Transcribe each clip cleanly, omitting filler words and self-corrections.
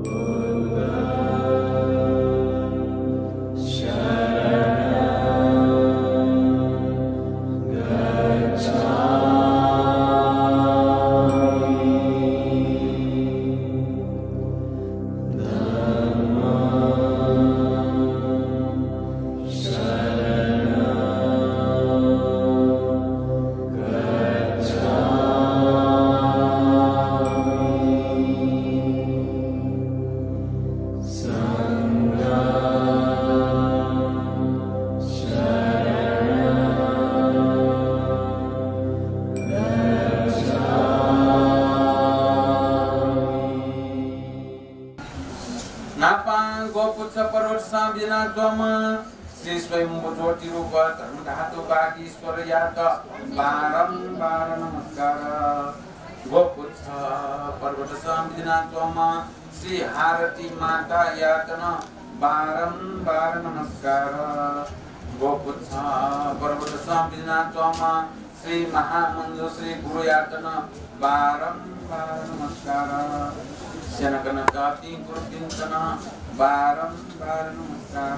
श्री स्वयं ज्योति रूप धर्म धातु बागीश्वर यात बारंबार नमस्कार गोपुच्छ पर्वत संविधान त्वम श्री हारती माता यातन बारंबार नमस्कार गोपुच्छ पर्वत संविधान त्वम श्री महामंजु श्री गुरु यातन बारंबार नमस्कार शनकन जाति गुरुदिंतन बारंबार नमस्कार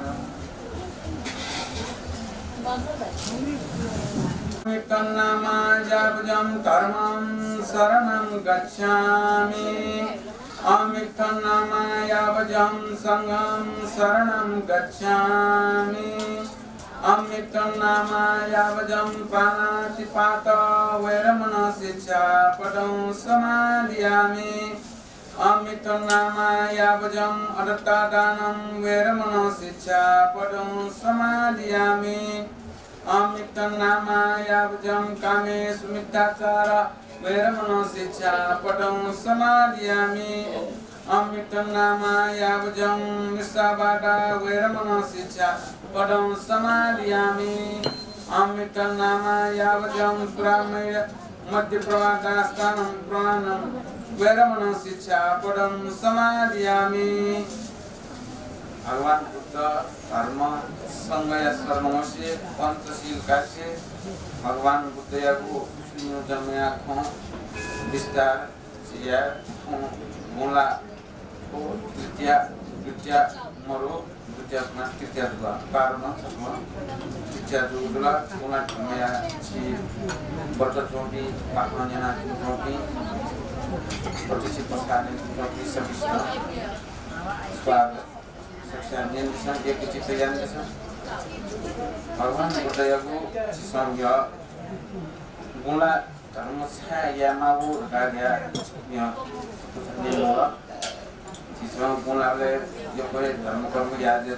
तन्नामा यावजं धर्मं शरणं गच्छामि अमित्तन्नामा यावजं संघं शरणं गच्छामि अमित्तन्नामा यावजं प्राणातिपात वैरमण शिक्षापदं समादयामि अमित्तन्नामा यावजं अदत्तादानं वैरमण शिक्षापदं समादयामि अमित्तन्नामा यावजं कामेषु मिथ्याचार वैरमण शिक्षापदं समादयामि अमित्तन्नामा यावजं निस्सावादा वैरमण शिक्षापदं समादयामि अमित्तन्नामा यावजं सुरामेय मध्यप्रवादास्थानं प्राणं वैरमण शिक्षापदं समादयामि भगवान बुद्ध धर्म संगय सर्वमस्य पंचशील काश्य भगवान बुद्ध यागु सुन्यो जमया खो विस्तार सिया मूला को द्वितीय मरो द्वितीय दुआ कारण छम द्वितीय दुला मूला जमया छि वर्ष चोटी पाखना चोटी प्रतिष्ठित पस्काने चोटी सबिष्ट स्वागत Saksian dia kecil kesan Bagaimana budayaku siswanya mula karena saya mau kerja ya dia siswa mula le jokowi dalam kamu ya dia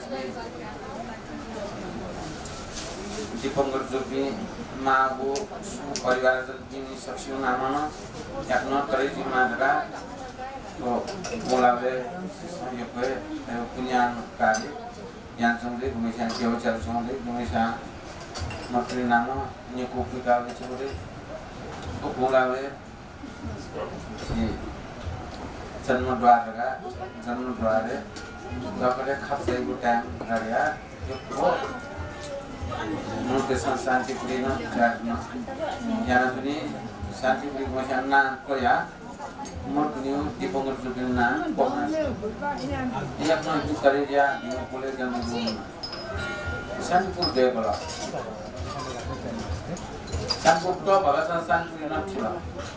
di penggerjobi mau परिवार ini saksi nama yang non terisi mana तो बोलावे ये कोई पुण्य कार्य यहाँ चंद्री घुमेशा केवचर चंद्री घुमेशा मत्री नाम निकोपी कावे चंद्री तो बोलावे ये जन्म द्वारे जबकि खासे को टाइम करिया ये वो मुझे शांति प्रिय न जाना यहाँ सुनी शांति प्रिय घुमेशा ना को या Murniu di pengerjaan Pomas. Ia pun itu kerja di Pulau Gambung. Sanpur deh kalau. Sanpur tu bagasan sanpur yang cila.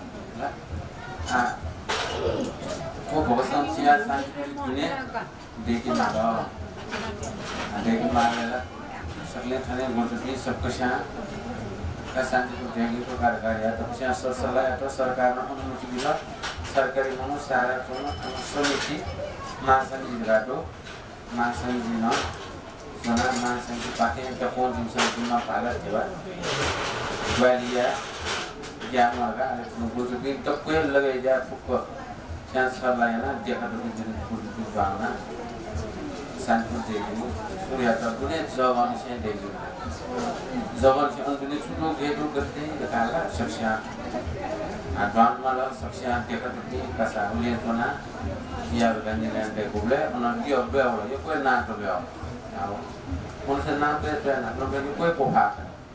Oh bagasan cia sanpur ini dekin ada. Dekin mana? Sekalian kalian mungkin sebesar sanpur dekin tu karya. Tapi saya sesalah atau सरकार ने अनुमति दिला सरकारी मनो सारा चोना समिति महासंघ जिराटो महासंघ जिना जना महासंघ पाके का कौन जिनसा जिना पाला देवा वालिया ज्ञानवागा मुझे भी तो कोई लगे जा फुक चांस कर लाया ना देखा तो दिन कुछ बांगना संपूर्ण देखो सूर्य तो दुनिया जवान से देखो जवान से अंतुने चुनो घेरो करते हैं काला शिक्षा Advan malah saksian dekat di kasar ulian zona ia berganti dengan dekule, orang dia bel, dia kue nak bel, orang senang bel nak bel kue pohak.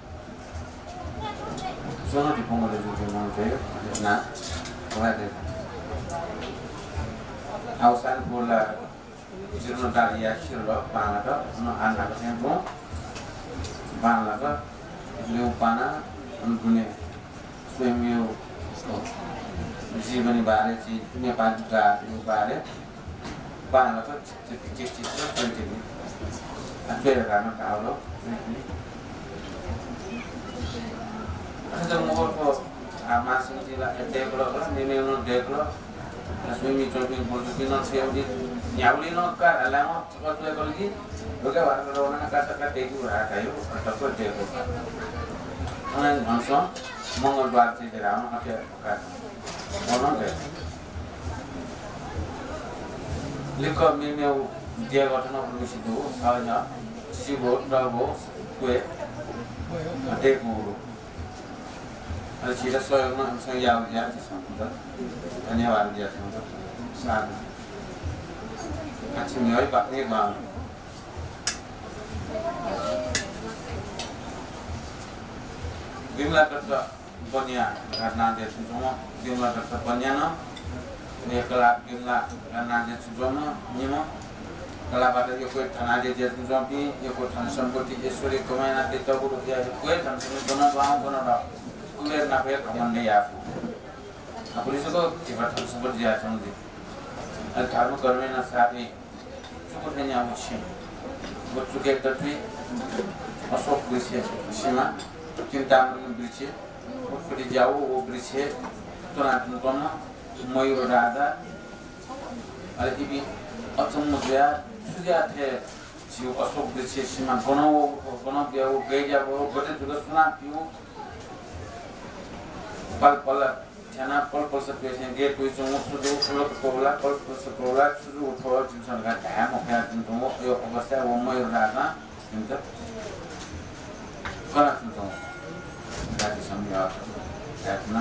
Zona di punggung itu cuma bel, nak, kue deh. Ausan bola jirno dalia shirlo panata no anak tempo panata leu pana unune swemio जीवनी बारे चाहिँ नेपाली जातिको बारे panata चिठी continue फेरि गर्न कालो अच्छा मोरको मासुला डेभलप निमेनो develop Asmi coba berjuang siapa nyawli no kar alama cepat tu kalau lagi, bukan orang orang kata kata itu ada yo atau apa dia tu. Orang langsung mengol buat sih dalam apa kata orang tu. Lekor memang dia kata nak berusaha tu, awalnya sibuk dah bos kue ada guru. Ada cerita soal mana soal yang dia disambut. धन्यवाद दिया साथ अच्छी मेरी बात नहीं मान बिमला करता बनिया करना they सुजमा Bimala करता बनिया ना ये कला बिमला करना दे सुजमा निमा कला बात ये कोई थाना दे सुजमा भी ये कोई थाना संपत्ति ईश्वरी कमाई ना देता को रुपया कोई थाना संपत्ति बना रहा कुलेर ना पे कमान नहीं आपको Aku itu kok tiba-tiba sempat dia sendiri. Kalau kerana nak sahaja, cukup hanya macam, buat cukai tapi, masuk bersih, sima, cinta bersih, buat pergi jauh bersih, tuan tuan, mayur ada, ada ibu, macam muda, sudah ada, siu masuk bersih, sima, kono dia, gaya jauh, betul juga tuan piu, pal. Karena kalau seperti dia tu cuma sudah sekolah sudah uthor jurusan kan dah mungkin cuma yo pasal umai rasa itu kalau cuma dari sambil karena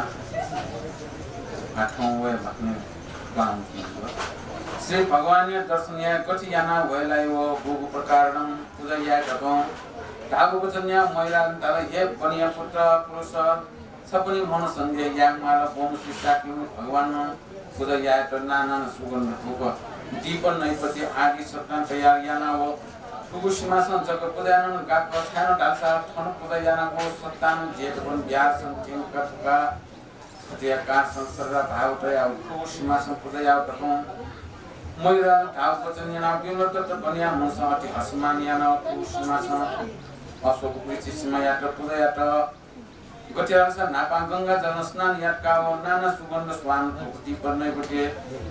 atau macam plan itu. Sri Bhagwannya darsanya kau ciana wahai wo buku perkara puja ya katong tahu betulnya mairan tala ye bania putra purusa सबने मन संगे याग माला बोम शिक्षा की भगवान पूजा या तो नाना सुगंध होगा दीपन नहीं पति आदि सत्तान तैयार याना वो कुकुशिमा सन जगत पूजा न गात पछानो डालसा थन पूजा याना वो सत्तान जेठ बन बिहार सन तीन का खतिया का संसर्ग भाव तो या कुकुशिमा सन पूजा या तो मैरा भाव वचन याना बिमल तो बनिया मन साथी हसमान याना कुकुशिमा सन अशोक कृषिमा या तो पूजा या तो Ketika saya napang gangga jalan senan lihat kau nana suganda swan di pernah berke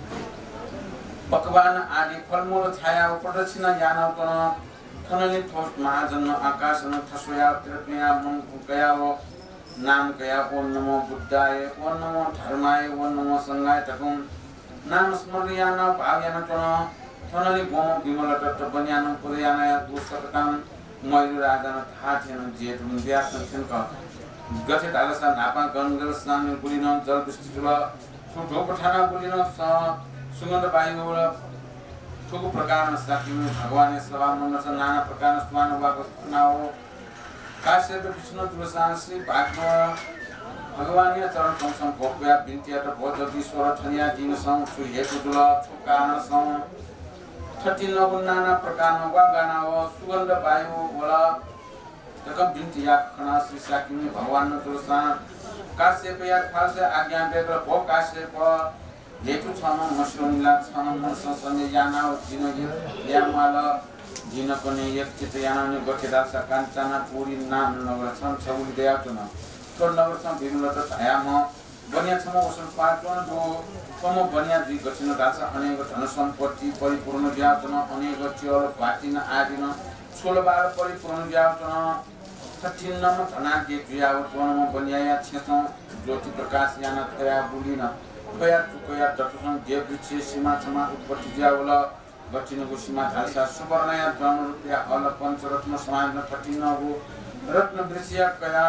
pakwan adi falmul chaya upradachina yana kono thanani thos mahajanna akasana thasya tirapnya mun kaya wo nam kaya om namo buddhaya om namo dharmaya om namo sanghaya takum nam smaryana bhavyana kono thanani gomo bimala tattapanyana purayana pustakam mayur radana thatena jetum vyasam ka गठित आलसा नापा गंगल स्नान गुलिन जल विस्तृत ठुलो पठाना गुलिन सुगंध वायु ठुलो प्रकार साथी भगवान सभा मंगल नाना प्रकार स्नान वाको काश्यप विष्णु तुलसा श्री भागवत भगवान चरण संसम भोग्या बिन्तिया त भोजदीश्वर ठनिया दिन सं सुहेतु दुल छुकान सं 39 नाना प्रकार वागाना सुगंध वायु वला तकम बिन्ती या खना श्री साकिनी भगवान तुलसा काश्यप या फालसे आज्ञा देकर भो काश्यप हेतु छन मसुनिला छन मनस संगे याना जिन यामाल जिन पनि एक चित याना नि गठेदा सकांचना पुरी नाम नगर छन छौली दया तुन तो नगर छन बिमल त छायाम बनिया छम ओसन पाचन दो तम बनिया दुई गठिन दासा अनेक धन सम्पत्ति परिपूर्ण ज्ञातन अनेक चियल पाटिन आदिन 16 बार परिपूर्ण ज्ञातन 13 धना के जुयावतन बनिया छेसो ज्योति प्रकाश याना थया बुलिन थया चुकया दतसन देव वृक्ष सीमा छमा उत्पत्ति ज्यावला गठिनको सीमा धासा सुवर्णया धन रुपया अल पंचरत्न समाज 13 गो रत्न वृक्षया कया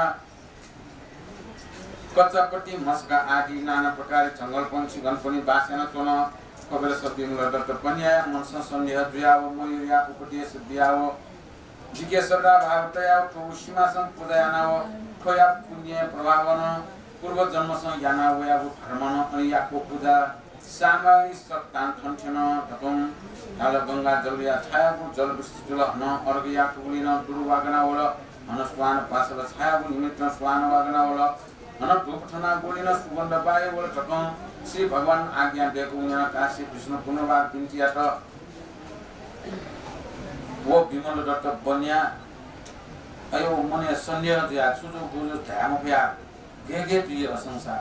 कच्चापट्टी मस्का आदि नाना प्रकार जंगल पंछी गणपनी बासेना तोन कबेर सबिमल दत्त पन्या मनस सन्देह जुयाव मयूरिया उपदेश बियाव जिज्ञासदा भावतया कुशिमासं पूजयानाव खोया पुण्य प्रभावन पूर्व जन्मसं यानावया धर्मन अनियाको पूजा सामाई सत्तान ठन्ठन तकम ताल गंगा जलया छायाको जल विस्तृत न अर्घया कुलिन दुर्वागना होला हन स्वान पासल छायाको निमित्त स्वान वागना होला हन धूपठना बोलिन सुगन्ध पाए होला तकम श्री भगवान आज्ञा दिएको उना काशी विष्णु पुनर्बार पिन्टिया त वो विमल दत्त बन्या अयो मने सन्ध्या ज्या सुजु गुजु ध्याम फ्या गे दुई असंसार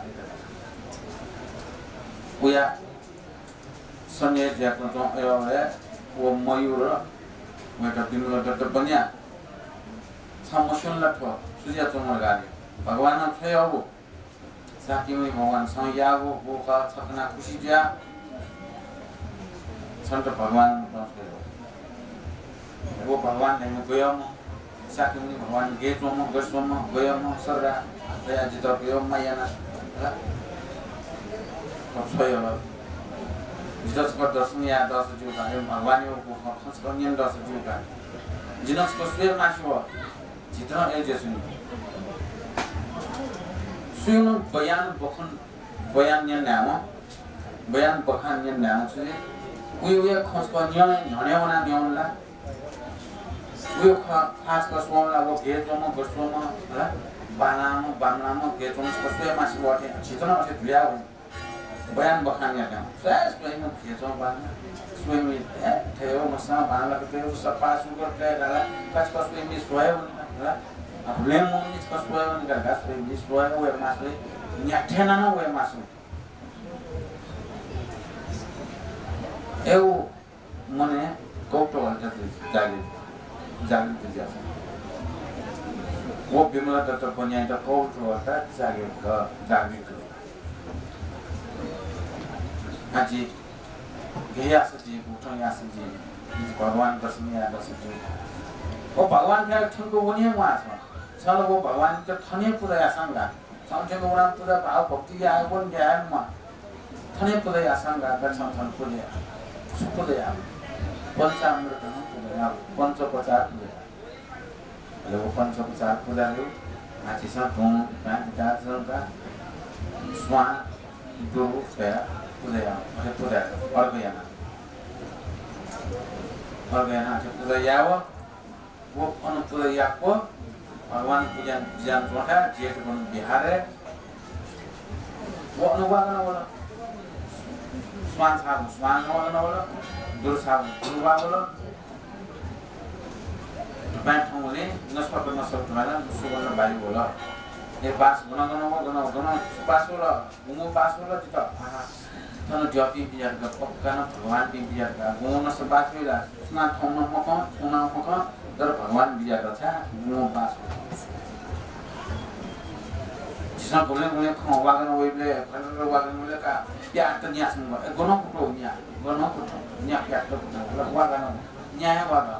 उया सन्ध्या ज्याको त अयो वो मयूर मैले विमल दत्त बन्या समसुनला थ सुजिया चमर गाले भगवान छय अब साकिमै भगवान संयागो बोका छकना खुशी ज्या सन्त भगवान वो भगवान ने गयो म साकिमै भगवान गेचो म गसो म गयो म सररा दया जित गयो मायाना ल छय ल जिजसको दर्शन या 10 जुल का भगवान को खस कन्यन 10 जुल का जिनस को स्वे मासो जितना ए जेसुन सुन बयान बखन बयान ने नाम बयान बखान ने नाम चाहिँ उयो खस को न्याय न्याउना न्याउला उयो खास को सोमला वो गेजोम गसोम ल बानाम गेजोम को स्वे मासो वाटे जितना अझ भिया बयान बखान ने नाम सस पनि गेजोम बाना स्वयं थियो मसा बाला को थियो सपा सुगर के गाला कस को स्वयं सोयो ल लेम मोनि को सोयो नि गाला स्वयं सोयो वे मासो न्याठेना न वे मासो एउ मने कोटो हल्छ जागृत ज्याछ वो विमला दत्त बन्या त कोटो हल्छ जागृत आजी गया सजी उठो या सजी भगवान दर्शन या दर्शन वो भगवान के ठनको वनी मा छ वो भगवान के थने पूजा या संगा संठको उडा पूजा भाव भक्ति या आगोन ज्ञान मा थने पूजा या संगा दर्शन थन पूजा सुपूजा या पंचामृत न पूजा या पंचोपचार पूजा ले वो पंचोपचार पूजा हो आछि स धुम गाजा जलका स्वान दो फया पूजा अर्घयाना पूजा याव वो अनु पूजा याको भगवान पूजा ज्ञान जोटा जेठ बन बिहारे वो अनुवागना वाला स्वान वाला दुर साहब दुर्वा वाला बैठौले नस्पत वाला सुगन बाली बोला ए पास गना पास वाला मुमो पास वाला जिता तन ज्योति बिजार का पक्का न भगवान भी बिजार का गुण से बात होला स्ना थौन मका तर भगवान बिजार का छ गुण पास जिसा बोले खो वागन वेले फरर वागन वेले का या त न्या संग गुण कुटो न्या क्या त वागन न्याय वागा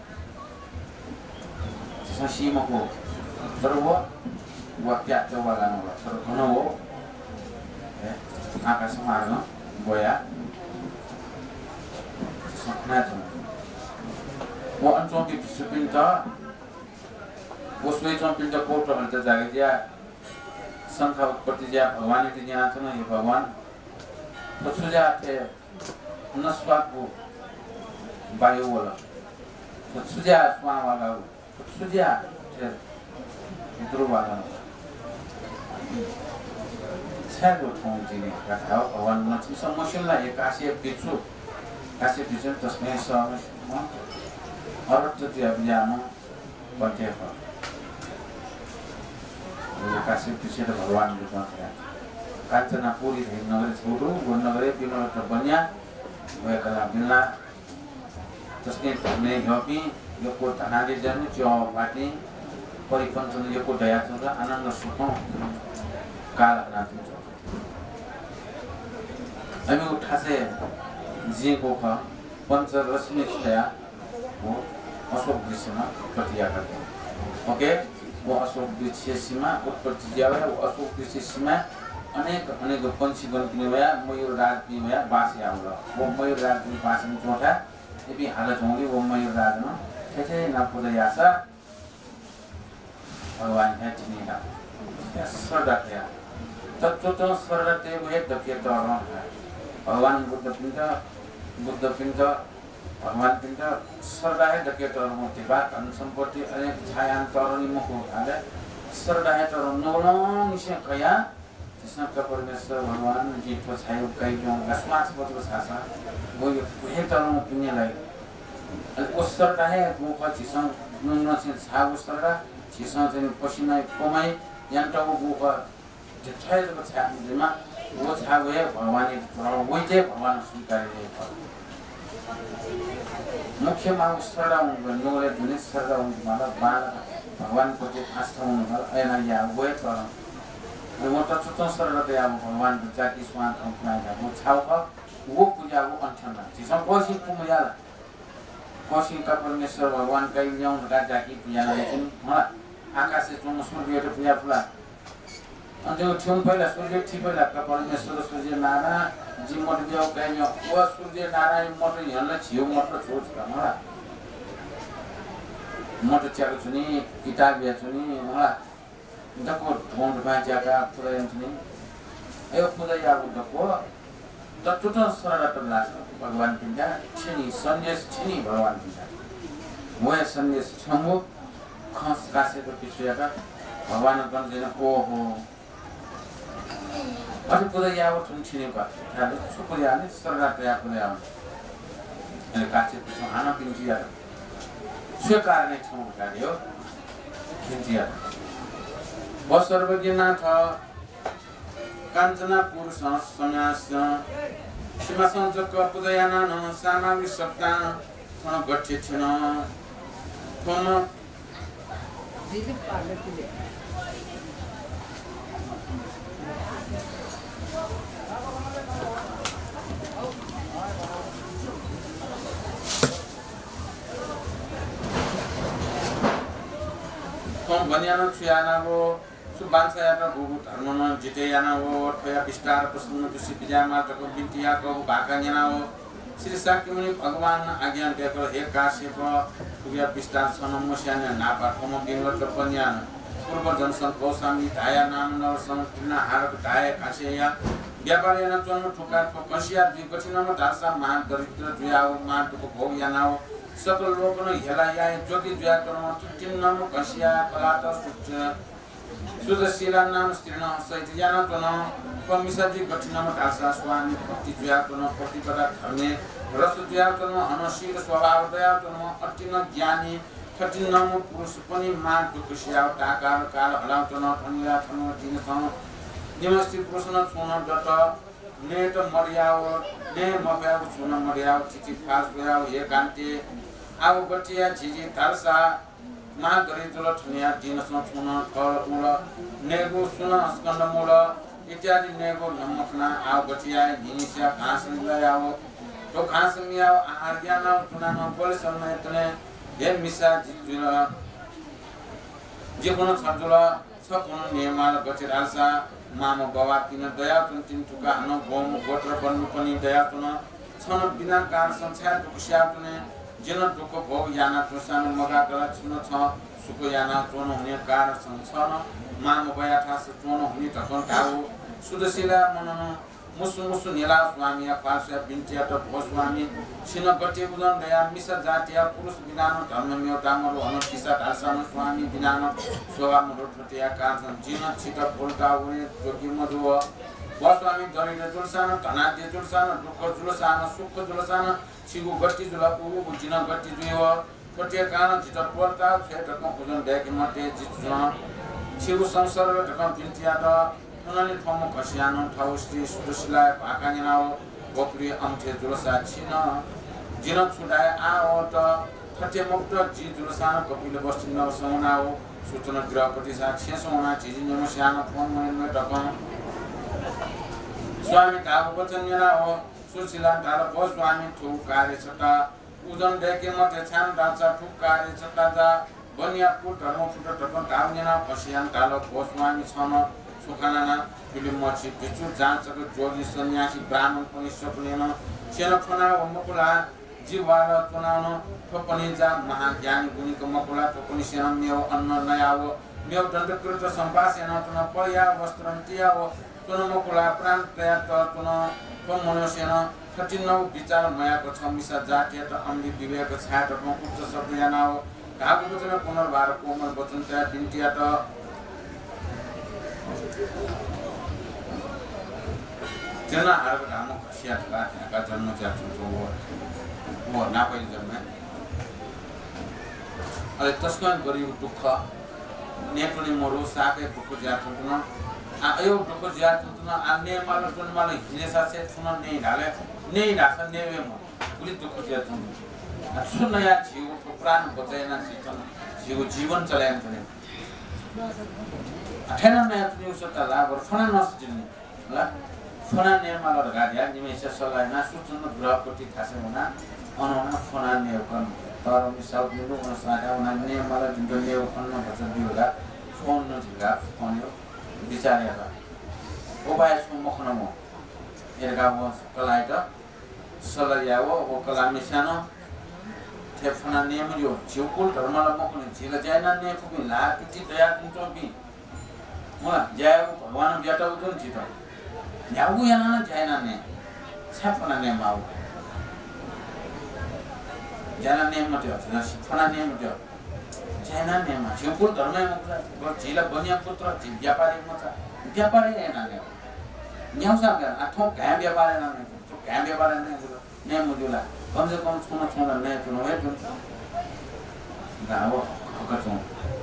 जिसा सीमको तर वो क्या त वागन होला तर गुण हो आकाश मार्ग बोया सपना छ वो अनचों की डिसिप्लिन था वो स्वे चोंपिन त कोट हल्त जागे दिया संख्या उत्पत्ति ज्या भगवान के ज्ञान छ न ये भगवान तो सुजा थे नस्वाको बायो होला तो सुजा स्वा वाला तो सुजा थे इतरो वाला छागो ठौं जिने कथा भगवान नछि समस्याला एकासी पिछु कासी पिछु तस्मै समस्या अर्थ त्यो अभियान पठ्यफ कासी पिछु त भगवान रूपमा छ काञ्चना पुरी धेरै नगरे छोटो गुणनगरे विमल त बन्या भएकला बिल्ला तस्मै धर्मे हपी यो को धनाले जन्म च्यो बाटी परिपञ्चन यो को दया छ आनन्द सुख काल नाथ हामी उठासे जिको ख पंचरश्मि छया वो अशोक दृश्यमा प्रतिया गर्छ ओके वो अशोक दृश्य सीमा उत्पत्ति जावे वो अशोक दृश्य सीमा अनेक पंछी गणपिने भया मयूर राज पिने भया बासी आउला वो मयूर राज पिने बासी जोटा एपि हाल जोंगी वो मयूर राज न ठेठे न पुजा यासा भगवान है तिनी ना सरदा त्या तत्व तो सरदा ते वे दके तो भगवान बुद्ध पिण्ड भगवान पिण्ड सरदाहे डकेटर मूर्ति बा धन सम्पत्ति अनेक छायांतरणी मुख उठाले सरदाहे तर नौलौं निसे कया कृष्ण का परमेश्वर भगवान जी को छायो कई क्यों गस्मास पत्र छासा वो ये तरह पिन्नेलाई उस सरदाहे वो का चिसं नुन से छाव सरदा चिसं चाहिँ पसिना कमाई यान्टा वो का छायो तो छा जमा वो छाव है भगवान वो जे भगवान स्वीकार है मुख्य माउ सरदा उनले जुने सरदा उनले बाल भगवान को जो आस्था उनले ऐना या वो तर वो तो सरदा ते अब भगवान जाति स्वान अपनाया वो छाव का वो पूजा वो अंठन चिसं कोसी पूजा कोसी का परमेश्वर भगवान का ल्याउँ राजा की पूजा लेकिन आकाश से जो सूर्य तो पूजा फुला अन्त ठ्यौं पहिला सूर्य ठीक पहिला का परमेश्वर सूर्य नारायण जी मत देव कहियो वो सूर्य नारायण मत यहाँले छिउ मत छोड्छ मलाई मत च्याको छुनी किताब या छुनी मलाई दको ढोंड भाज्याका पुरै छुनी ए पुरै याबु दको तत्वत सरल लाग्छ भगवान पिण्डा छिनी सन्देश छिनी भगवान पिण्डा मोय सन्देश छमु खस कासेको पिछुयाका भगवान गन्जेन ओहो अझ पुरै याबु ठुन छिनेको थाले सुपुर्याले सरल तया पुरै आउँ अनि कासे पिछु हाना पिन्जिया स्वीकार नै छौं कार्य पिन्जिया सर्वज्ञनाथ काञ्चना पुरुष सन्यास सीमा संजक पुदयानन सामाविक सप्ता गठ्य छिन थोम थोम बनियान छुयाना वो सुबांसा यात्रा गुरु धर्मन जिते याना वो अथवा विस्तार प्रसन्न जुसी बिजामा तको बिन्तिया को भाका याना वो श्री शाक्यमुनि भगवान आज्ञा दिएको एक काश्यप पुग्या विस्तार सनमस्यान नापा कोम बिंगत पन्यान पूर्व जनसन कौसामी धाया नाम नर संकीर्ण हारक धाय काशेया व्यापारेन चल्नु ठुकाको कसिया दुई कठिनमा धासा मान दरिद्र जुयाओ माटको भोग यानाओ सकल लोकन हेला याय ज्योति जुया कर्म तिन्नम कसिया कलात सुदशिला नाम स्त्रीन सहित याना तन कमिसाजी गठिनमा धासा स्वामी भक्ति जुया कर्म प्रतिपदा धर्मे रस जुया कर्म अनशील स्वभाव दया कर्म अतिन ज्ञानी कठिनम पुरुष पनि मान दुखसिया टाकार काल हलाउतन ठनिया ठनु दिनसँग निमस्ति पुरुषन छुन दत नेट मर्याव ने मब्याव छुन मर्याव चिची फास गयाव हे कान्ते आउ गटिया झिझी धारसा मा गरे जुल ठनिया दिनसँग छुन कर उल नेगो सुन स्कन्द मूल इत्यादि नेगो नमकना आउ गटिया निनिस्या घाँस लगाव तो घाँस मियाव आहार ज्ञान चुनान बोले समय तने हे मिसा जुल जेकोन छजुल छकुन नियमाल गति धारसा मामो बाबा किन दया तुन टुका हन गोम गोत्र बन्नु पनि दया तुन छन बिना कार संसार दुखस्या तुने जिन दुख भोग याना तुसान मगा गला छुन छ सुको याना चोन हुने कार संसन मामो बया थास चोन हुने तकन काउ सुदशिला मनन मुसु मुसु नीला स्वामी पार्श्व बिन्टिया त भो स्वामी छिन गटे उदन दया मिसा जातिया पुरुष बिनान धर्म मेउटामरो हन किसा धारसान स्वामी बिनान सोवा मरो ठटिया कार जिन छिट बोलका हुने जोगी मधु स्वामी दरिद्र जुलसान धनाद्य जुलसान दुःख जुलसान सुख जुलसान छिगु गट्टी जुला पुगु जिन गट्टी जुयो ठटिया कार छिट बोलका छेटक भोजन देख मते जित छिगु संसार ढकम बिन्टिया त उनले थम खसियान ठाउँ श्री सुदशिला भाकानिनाओ गोप्री अम्थे जुलसा छिन जिन छुडाए आओ त ठटे मुक्त जी जुलसान कपिल बस्ती नवसौनाओ सूचना गृहपति साक्षी सोना झिझी नमस्यान फोन मने ढकम स्वामी काबु वचन यानाओ सुशिला धार भो स्वामी ठु कार्य छटा उदन देखे मते छान दाचा ठु कार्य छटा जा बनिया पुट धर्म फुट ढकम धाम याना खसियान ताल भो स्वामी छन सुखाना फिल्म मछि पिछु जाँचको जोगी सन्यासी ब्राह्मण पनि सपनेन सेन फना मकुला जीवाल चुनाउन थपनि जा महाज्ञानी गुणीको मकुला थपनि सेन मेव अन्न नयाव मेव दण्डकृत सम्पासेन चुन पया वस्त्रन्तियाव मकुला प्राण प्रयात तुन मनुष्यन कठिनौ विचार मयाको छ मिसा जातीय त अम्ली विवेक छाट उच्च शब्द याना हो घागु वचन पुनर्भार कोमल वचन त्या बिन्टिया त जना हारको धामो खसिया का जन्म चाहिँ वो नापै जन्म अहिले त्यसको गरिब दुःख नेपली मरु साके दुःख ज्याथुन यो दुःख ज्याथुन अन्य माल जुन माल हिलेसा से सुन नै ढाले नै ढास नेवे म पुरी दुःख ज्याथुन सुन या जीवको प्राण बचाएन जीवन चलाएन भने अठेन नयाँ तुनि सत्ता लाभ फना नसजिने ल फना नेमाल गाडिया निमेष सलायना सुचन ग्रहपति खासे हुना अनना फना नेकन तर मिसाउ दिनु अनुसार उना नेमाल जुन नेउ फन्न भन्छ दिउला फोन नजिगा फोन्यो विचारेर उपाय छु मखन म एरगा म कलाइ त सलया ओ कला मिसानो थे फना नेम यो जिउकुल धर्मला मखन जिला जायना ने फुबि ला तुति दया तुम बि म जय भगवान बेटा उदन जित यागु याना जायना ने छफना ने माउ जाना ने मट्यो छफना ने मट्यो जायना ने मा जिउकुल धर्ममा म जिला बनिया पुत्र व्यापारी म छ व्यापारी हैन ने न्याउसा के आठौं घाम व्यापारी न ने तो घाम व्यापारी ने मुजुला कम से कम छुना ने चुनो हे तुम गाओ हकचो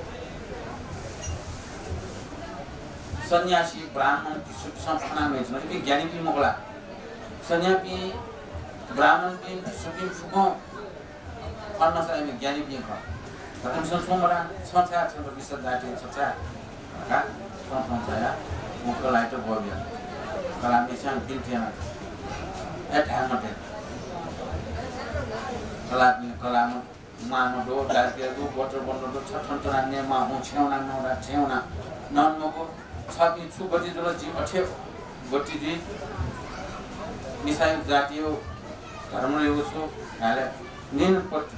सन्यासी ब्राह्मण संस्थान में छ कि ज्ञानी भी मगला सन्यासी ब्राह्मण भी सुखी फुको अन्ना सय में ज्ञानी भी ख कतम सोमरा संस्था छ तो विश्व जाति छ का संस्था मुकलाई त बोबिया कला मिसान पिन्थिया ए ठामते कला मानो दो दाके दो बोटर बन्नो दो छठन्तरा नेमा हो छेउना नौरा छेउना नन्मको छाती छु गति जुल जी अठे गति जी मिसाइ जातियो धर्मले उसो हाले निन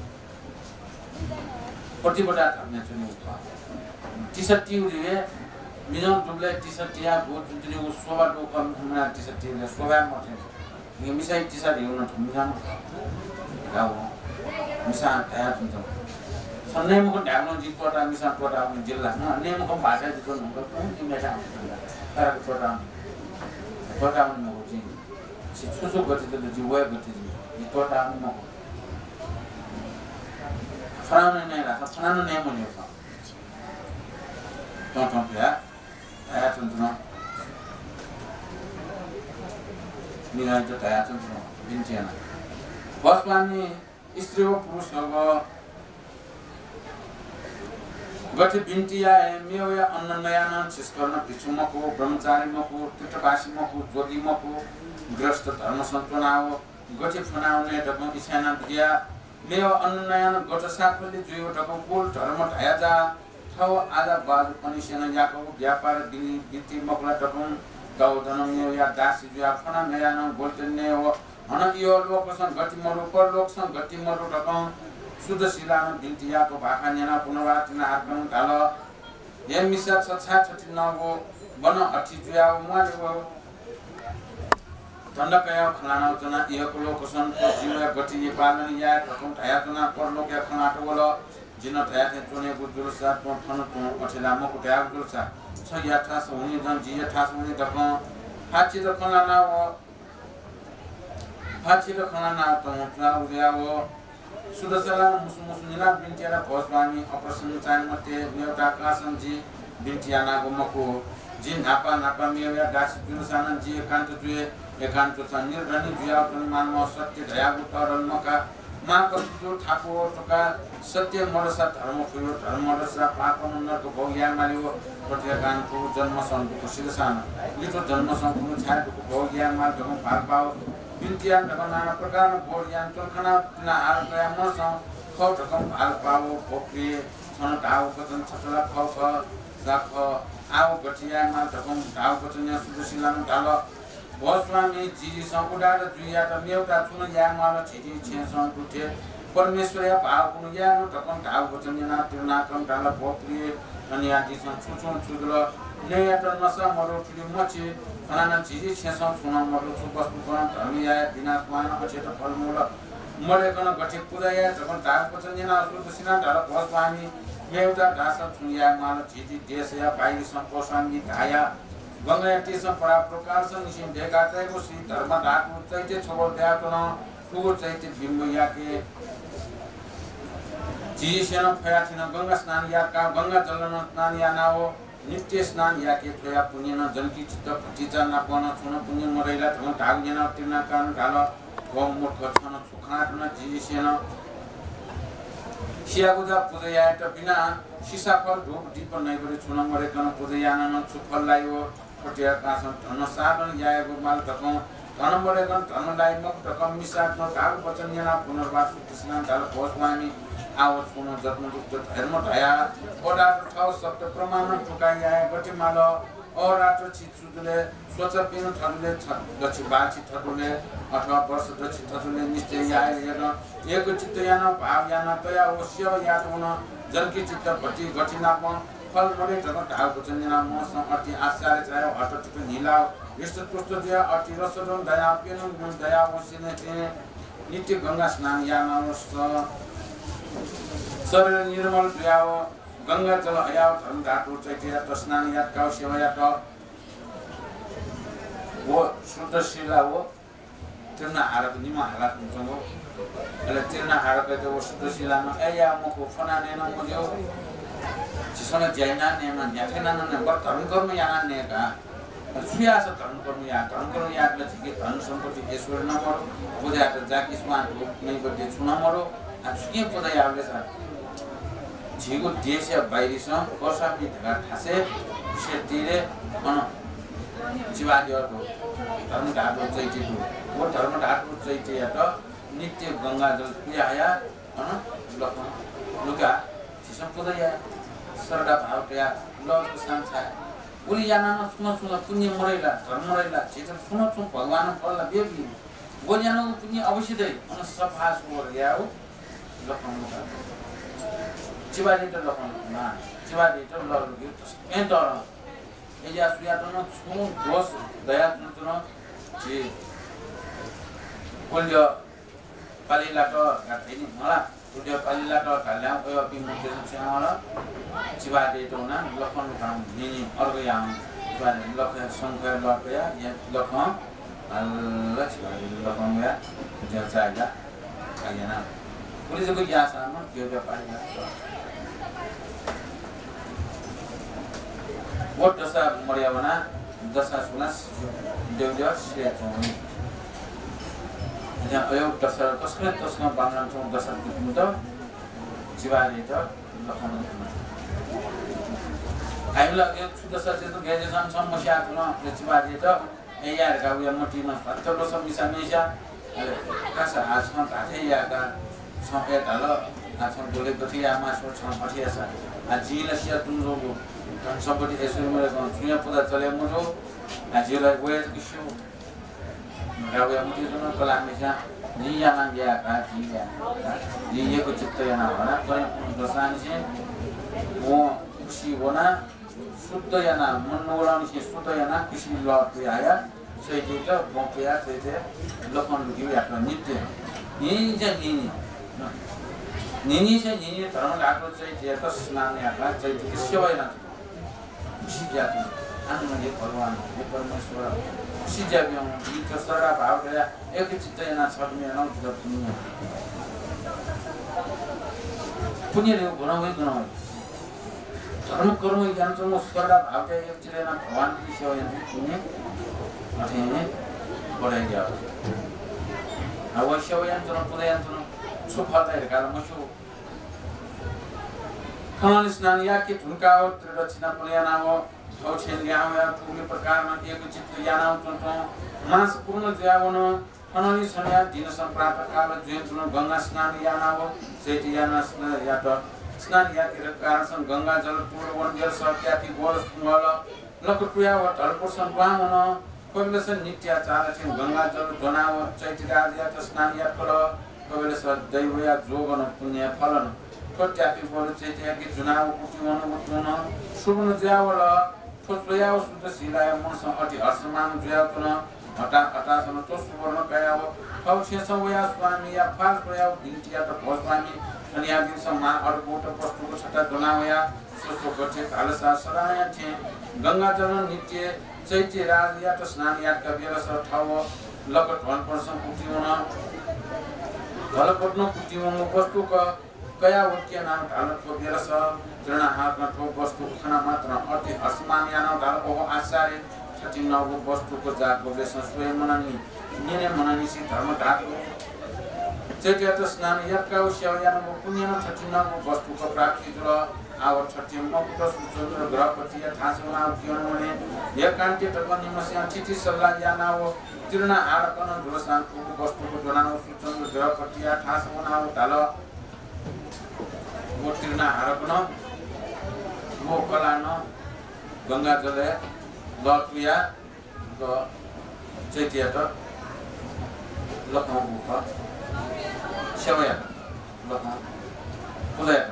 प्रतिबद्धता धर्म चुनि उठा टी-शर्ट उरिए मिजन दुबले टी-शर्ट या बहुत जुनि उ सोभा दो कम हमरा टी-शर्ट ले सोभा मथे ये मिसाइ टी-शर्ट हिउन मिजन गाउ मिसा तया हुन्छ सन्ने मको ढाग्न जी टोटा मिसा टोटा जिल्ला न ने मको भाषा दितो न कुन तिमीटा तर टोटा म हो जी छुछु गति त जी वय गति जी टोटा म फरान नै राख फरान नै म नि छ टोटा प्या तया हुन्छ न मिलाइ त तया हुन्छ न बिन्चेन बसपानी स्त्री हो पुरुष हो गति बिन्टिया मेयो या अन्न नयाँ छिस्कर्न भिक्षुमको ब्रह्मचारीमको तीर्थवासीमको जोगीमको गृहस्थ धर्म सन्तुना हो गति फनाउने ढकम इच्छाना दिया मेयो अन्न नयाँ गट साफले जुयो ढकम कुल धर्म ढायाजा थाउ आधा बाजु पनि सेना याको व्यापार दिनी बिति मकला ढकम गाउ जनम या दासी जुया फना नयाँ बोल्टने हो हन यो लोकसन गति मरु पर लोकसन गति मरु ढकम शुद्ध शिलामा बिन्टियाको भाका नेना पुनर्वाचना आर्गन ढाल हे मिसा छछा छति नगो बन अठी जुया मुआले हो दण्डकया खलाना जना इहको लोकसन जीव गति पालन या ढकम ढाया जना पर लोक या खनाटो बोल जिन ढाया थे चोने गु जुलसा तो थन तो अठेला मको ढाया जुलसा छ या ठास हुनी जन जी ठास हुनी ढकम फाची त खलाना हो फाची त खलाना त मुत्ला उया हो सुदसला मुसुमुसुनिला बिन्टियाला भोजबानी अपरेसन चान मते नेउता कासन जी बिन्टियाना गोमको जिन नापा नापा मेया दास जुलसान जी एकान्त जुए एकान्त छ निर्धनी जुया जुन मानव सत्य दयागु तरल मका मा कस्तो ठाको टका सत्य मरसा धर्म फुयो धर्म मरसा पापन नरको भोग्या मालियो प्रतिकानको जन्म सन्तको सिरसान लिटो जन्म सन्तको छाएको भोग्या माल जम भाग पाओ बिन्टिया नाना प्रकार बोर्यान तलखना ना आल गया मस खौ ढकम भाग पाओ भोक्रे छन ढाउ कतन छटला खौ ख साख आउ गठिया मा ढकम ढाउ कतन सुदसिलाम ढाल भस्वामी जिजी संकुडा र जुया त मेउटा चुन या माल छिटी छेसन कुठे परमेश्वर या भाव कुन या न तकन ढाउ वचन या तिरना कम डाल भोप्रिय अनि आदि सन छुछुन छुदल ने या त नसा मरो ठुली मछि अनान जिजी छेसन छुन मरो छु वस्तु कोन धर्मी या दिनास मान अचेत फलमूल मरे कन गठे पूजा या तकन ढाउ वचन या असुर सिना ढाल भस्वामी मेउटा ढासा छुन या माल छिटी देश या बाहिर संपोषण धाया गंगायती परा प्रकार निशिम ढेका तैको श्री धर्म धातु चैते छोड़ द्यातन ठुगो चैते बिम्ब याके जी सेन फयाथिन गंगा स्नान याका गंगा जलन स्नान या नाओ नित्य स्नान याके फया पुण्य न जनकी चित्त फटिचा नापन छुन पुण्य मरैला थन ढाग जना तिर्ना कान ढाल गम मुठ छन सुखाट न जी सेन सियागुजा पूजया त बिना सिसाफल धूप दीप नै गरे छुन मरे कन पूजया न सुफल लायो पटिया कासन धन साधन याएको माल तकम धन मरेगन धन लाइमक तकम मिसात न काग वचन याना पुनर्वास कृष्ण दाल भस्वामी आवत पुन जत्न दुक्त धर्म धया ओडा ठाउ शब्द प्रमाण ठुकाया गति माल औराट छिचुले स्वच्छ पिन थरुले दछि बाछि थरुले अथवा वर्ष दछि थरुले निश्चय याए हेर्न एक चित्त याना भाव याना तया ओस्य यात हुन जनकी चित्त भटी गठिनाप फल मरे जगत ढाउ वचन याना मस अति आश्चर्य चाहे हट टुट नीला विष्ट पुष्ट दया अति रसदन दया पिन दया ओसिने नित्य गंगा स्नान याना शरीर निर्मल दयाव गंगा जल हयाव धर्म धातु चैत्य स्नान यात काउ सेवा यात वो शुद्ध शिला वो तिर्ना हारक निमा हालत हुन्छ अहिले तिर्ना हारक त वो शुद्ध शिला न एया मको फना नेन मजो जिसने जैना नेम न्याथेना न बर धर्म कर्म याना नेका सुया छ धर्म कर्म या ल जिके धन सम्पत्ति ईश्वर न मरो पूजा त जाकी स्वान नै गते छुना मरो आ सुके पूजा याले छ झिगो देश या बाहिरस वर्षापी ढगा ठासे सेतीले अन जीवादिहरुको धर्म धातु चैत्यको वो धर्म धातु चैत्य त नित्य गंगा जल पियाया अन लुका जिसम पूजा सरदा भावया लग संसार उली याना सुन पुण्य मरैला धर्म मरैला चेतन सुन भगवान फलला बेबी बोल्यानो पुण्य अवश्य दै अन सफा सोर याउ लखन चिबाले त लखनमा चिबाले त लगे एन्टर एजा सुया त न छु दोष दया न जे बोल्य पालिला त गाथैनी मला उद्यो पालिला त काल्या ओ बिमुख छ्याला चिबाले त न लखन काम निनी अर्को याम चिबाले लखन संख्या लखया या लखन अल्ला चिबाले लखन या जचाइला आइना पुलिसको यासामा त्यो पालिला वो दशा मर्यावना दशा सुनास देवदेव श्री चौनी यहाँ अयोग दशा तस्मा बांग्ला चौं दशा दिनु त जीवाले त लखन हामीलाई यो दशा चाहिँ ग्रेजुएसन सम्म स्याको न जीवाले त यारका उयो मोटीमा फत्तलो समिसा मेसा कासा आसमा धाथे याका सफेद हल आछन बोले गथि आमा सोच पठियासा आ जिला सिया तुमरो सम्पत्ति यसो मेरो छुया पूजा चले मजो आजिलाई वेज किसो गाउँ मुटी जुन कलामेसा नियामा या का जिया जिएको चित्त याना भना तर दशान चाहिँ म खुसी होना शुद्ध याना मन नोलाउन चाहिँ शुद्ध याना खुसी लत आया सही त बम्पिया चाहिँ लखन लुक्यो यात्रा नित्य नि चाहिँ निनी चाहिँ निनी धर्म लाग्यो चाहिँ त्यो स्नान यात्रा चाहिँ सेवा याना खुसी जाति आनन्दले भगवान हे परमेश्वर खुसी जाति यी त सरा भाव गया एक चित्त याना छर्मे नौ त पुण्य रे गुनावै धर्म कर्म ज्ञान चाहिँ सरा भाव गया एक चित्त याना भगवान की सेवा याना पुण्य अथे बढाइ दियो अवश्य याना चाहिँ पुण्य याना सुफलता हेरेर मसु खान स्नान या के ठुनका त्रिदक्षिणा पुण्याना हो औछेन ल्याउ या ठुले प्रकारमा एक चित्त याना चोचो मास पूर्ण ज्यावन अननि समय दिन सम्प्राप्त काल जुन गंगा स्नान याना हो सेति याना स्नान या त स्नान या के कारण गंगा जल पूर्ण वन जल सत्याति गोल मल लकटुया व तलपुर संपामन कोविलस नित्याचार छिन् गंगा जल जनाव चैतिराज या स्नान या फल कोविलस दैव या जोगन पुण्य फलन टट्यापि बोल चैतिया कि जुनाव कुटिवन मुतुन सुबन ज्यावल ठोसयाव सुत सिलाय मनस अति हर्षमान ज्यावतन हटा हटासन तो सुवर्ण कयाव फौछेस वया स्वामी या फाल प्रयाव दिन्टिया त भोस्वामी अनि या दिन सम्मा अर्कोट वस्तुको छटा जनावया सोसो गठे कालसा सराया छे गंगा जल नित्य चैत्य राज या त स्नान या कबिर स ठाव लकट भन पर्सन कुटिवन भलपट्न कुटिवन वस्तुको कया वक्य नाम ढालत को बेरस जणा हातमा ठोक वस्तु खाना मात्र अति हर्षमान या नाम ढाल को आचार्य छटिन नगो वस्तुको जातको बेसन स्वयं मननी निने मननी सि धर्म ढाको चैत्य त स्नान याका उस्याव या नाम पुण्य न छटिन नगो वस्तुको प्राप्ति जुल आव छटिन मकुट सुचन्द्र ग्रहपति या थासुना किन मने यकान्ते तक निमस्या चिति सल्लाह या नाव तीर्ण आरकन जुलसान को वस्तुको जनाव सुचन्द्र ग्रहपति या थासुना ढाल मोतीर्ना हारकन मोकलान गंगा जले लटुया ग चैतिया त लखनऊ बुख सेवया लखनऊ पुदया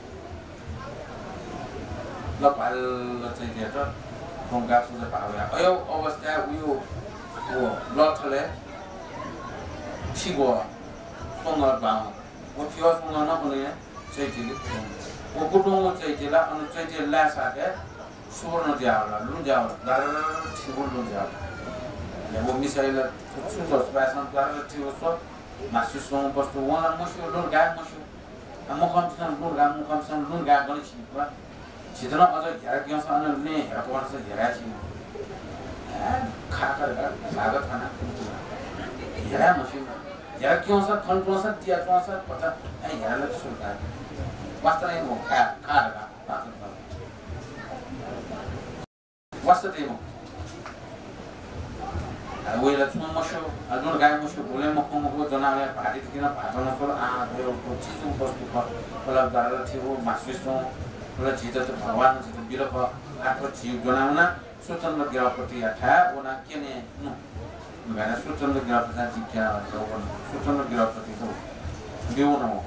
लपाल चैतिया त गंगा पुजा पावया अयो अवस्था उयो वो लठले छिगो सोंगर बाउ वो थियो सोंगर न पनि चैतिले वो कुटुंब चैतिला अनि चैति लासाके सुवर्ण ज्यावला लु ज्यावला दार छिगो लु ज्यावला ले वो मिसाइला सुतो स्पासन दार छिगो सो मासु सों बस्तु वना मसु लु गा मसु म कम्सन लु गा म कम्सन लु गा गनि छिपा छितना अझ घेरा क्यों सन ने हेरा पर्छ घेरा छि खाकर लागत खाना हेरा मसु हेरा क्यों सन थन क्यों सन तिया क्यों सन पता ए हेरा ल सुल्का वास्तवै म खा वास्तवै म वेला छुम मसो अजुन गाय मसो बोले मखो मखो जनाले भाटी किन भाटन सर आ भयो चिसु वस्तु ख होला दाला थियो मासुसो होला छित त भगवान छित बिरख आठो जीव जनाउना स्वतन्त्र ग्रहपति आठा ओना केने नु गाना स्वतन्त्र ग्रहपति जिक्या जवन स्वतन्त्र ग्रहपति को बिउन हो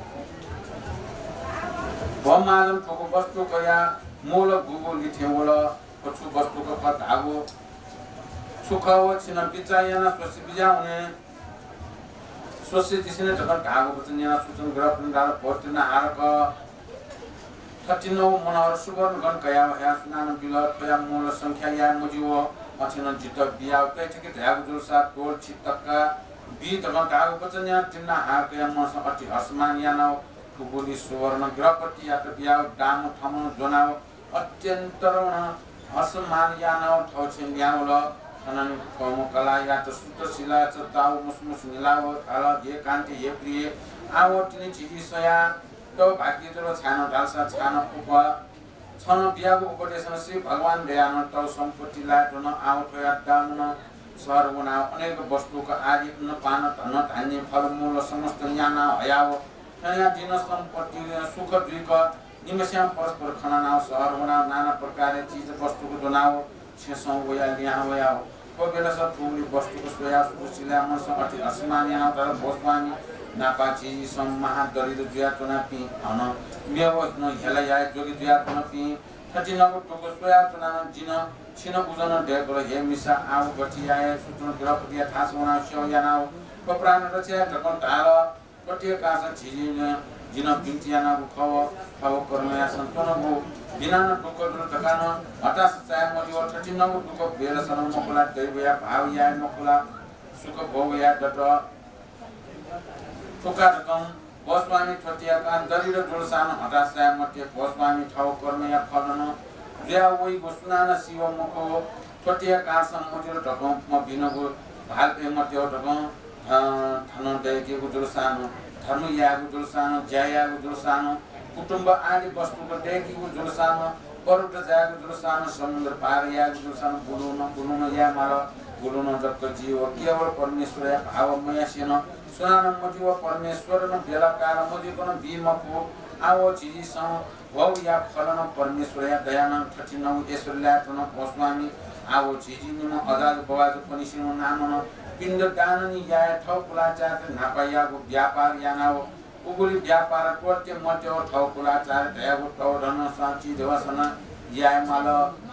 बमाजम ठोको वस्तु कया मूल गुगु लिथेवल कछु वस्तु को पत आगो सुखाव छिन बिचायना स्वस्य बिजाउने स्वस्य दिसने जगत धागो बचनिया सुचन ग्रह पुंडाल पोर्तिना हारक 39 मनहर सुवर्ण गण कया या सुनान बिल तया मूल संख्या या मुजिवो अछिन जित बिया तै ठिक धागो जुलसा टोल छितका बि तगन धागो बचनिया तिना हार कया मनस अति हर्षमान या न गुगुली सुवर्ण ग्रहपति या त बिया दाम थम जनाव अत्यन्त हर्षमान या न ठौछिन यावल अनन कला या त सुत शिला च ताउ मुसमुस निलाव थाला ये कान्ति ये प्रिय आव तिनी चिजी सया तो भाग्य जरो छान डालसा छान उप छन बियाको उपदेशन श्री भगवान दयान त सम्पत्ति ला जन आव थया दान सर्वना अनेक वस्तुको आदि न पान धन धान्य फलमूल समस्त ज्ञान हयाव तया दिन सम्पत्ति सुख दुख निमस्याम परस्पर खनाना सर्वना नाना प्रकार चीज वस्तुको जनाव छेसौ वया ल्या वया को बेला सब ठुली वस्तुको सोया सुशिला मनस अति असमान यहाँ तर भोस्वामी नापाची सम महादरिद जुया चुनापी हन मेव न हेला या जोगी जुया चुनापी थति नगो टोको सोया चुना जिन छिन बुझन डेगल हे मिसा आउ गठियाए सुचन ग्रहपति थास वना स्यो यानाउ कप्रान रच्या ढकन ताल कटिया कास छिजिन जिन पिन्टियाना खव खव कर्मया सन्तनगो बिनान टोको जुन तकान हतास चाय मदियो थति नगो टोको बेरसन मखला दैवया भावया मखला सुख भोगया दत टोका रकम भोस्वामी ठटिया कान दरिद्र जुलसान हतास चाय मध्य भोस्वामी ठाउ कर्मया फलन ज्या वइ गोसुनान शिव मखो ठटिया कास मदियो ढकम म बिनगो भालपे मध्य ढकम थन दैकेको जुलसान धर्म यागु जुलसान जयागु जुलसान कुटुम्ब आदि वस्तुको दैकेको जुलसान परुट जागु जुलसान समुद्र पार यागु जुलसान बुलुन या मार बुलुन जक्क जीव केवल परमेश्वर भावमय सेन सुनान मजिव परमेश्वर न बेलाकार मजिवन बीमको आव चिजिस भव या फलन परमेश्वर या दयानन्द 39 ईश्वरल्या तन भोस्वामी आવો झिझिनीमा अदाज बगाज पनि सिनो नामन पिण्ड दाननी या ठकुलाचार नापायाको व्यापार यानाओ उगुली व्यापार कोट्य मट्य ठकुलाचार दयाको टौधन साची देवसन यामाल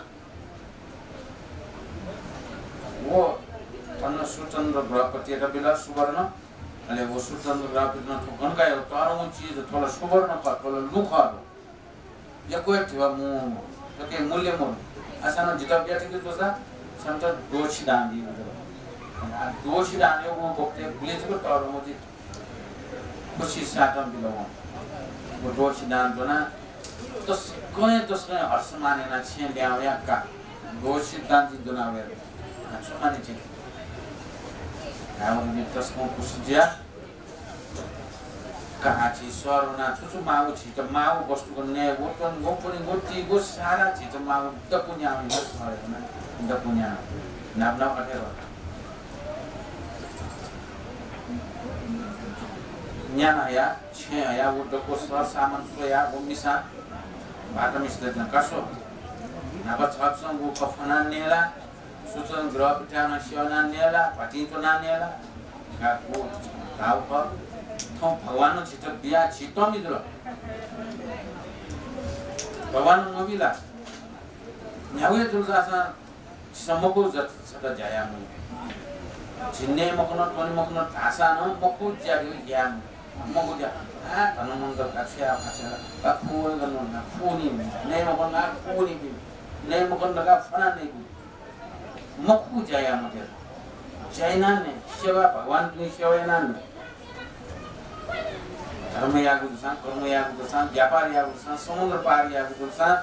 वो तन्न सुचन्द्र ग्रहपति र बेला सुवर्ण अले वो सुचन्द्र ग्रहपति न ठोकन का एउटा तरौ चीज थोला सुवर्ण का थोला लुख या कोही थिवा मु के मूल्य मु असन जिता ब्याति के दोसा संत दोषी दान दी दोषी दान वो बोक्ते विलेज को तरौ चाहिँ खुशी साटम बिलौ वो दोषी दान जना तस्कै हर्ष मानेना छे ल्याउ याका दोषी दान जी जनावे सुमाने चाहिँ हामी तस्को कुसिया काची सरना छुछु माउ छिट माउ वस्तुको न्याय गोटन गोपनी गोटी गो सारा छिट माउ दपुन्या आउने सरेन दपुन्या नाब्ला अटेर न्याना या छे या उडको सर सामान सोया गोमिसा बाटा मिस्ले कसो नाबा छप्सङ गो कफना नेला सुचन ग्रह पिठाना शिवना नेला पटितो ना नेला गाको गाउ प थौ भगवान छिटो बिया छिटो मिद्रो भगवान नबिला न्यावे दुर्गासा सम्मको जत छटा जाया म छिन्ने मकन पनि मकन भाषा न मकु ज्यायो याम मकु ज्या आ धनमन्द काछ्या भाषा काखु गर्नु न फोनी नै मकन ना फोनी नै मकन लगा फना नै मकु जाया मते जैना ने सेवा भगवान की सेवा नान धर्म यागु दुसान कर्म यागु दुसान व्यापार यागु दुसान समुद्र पार यागु दुसान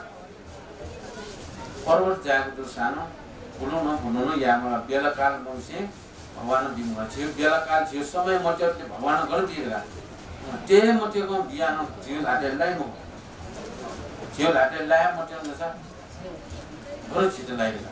पर्वत यागु दुसान भुल्नु न यामा बेला काल मौसे भगवान बिमुवा छ बेला काल छ समय मत्यले भगवान गर दिएला ते मत्यको बियान जिउ लाटेलाई म जिउ लाटेलाई मत्य हुन्छ गर छिट लागेला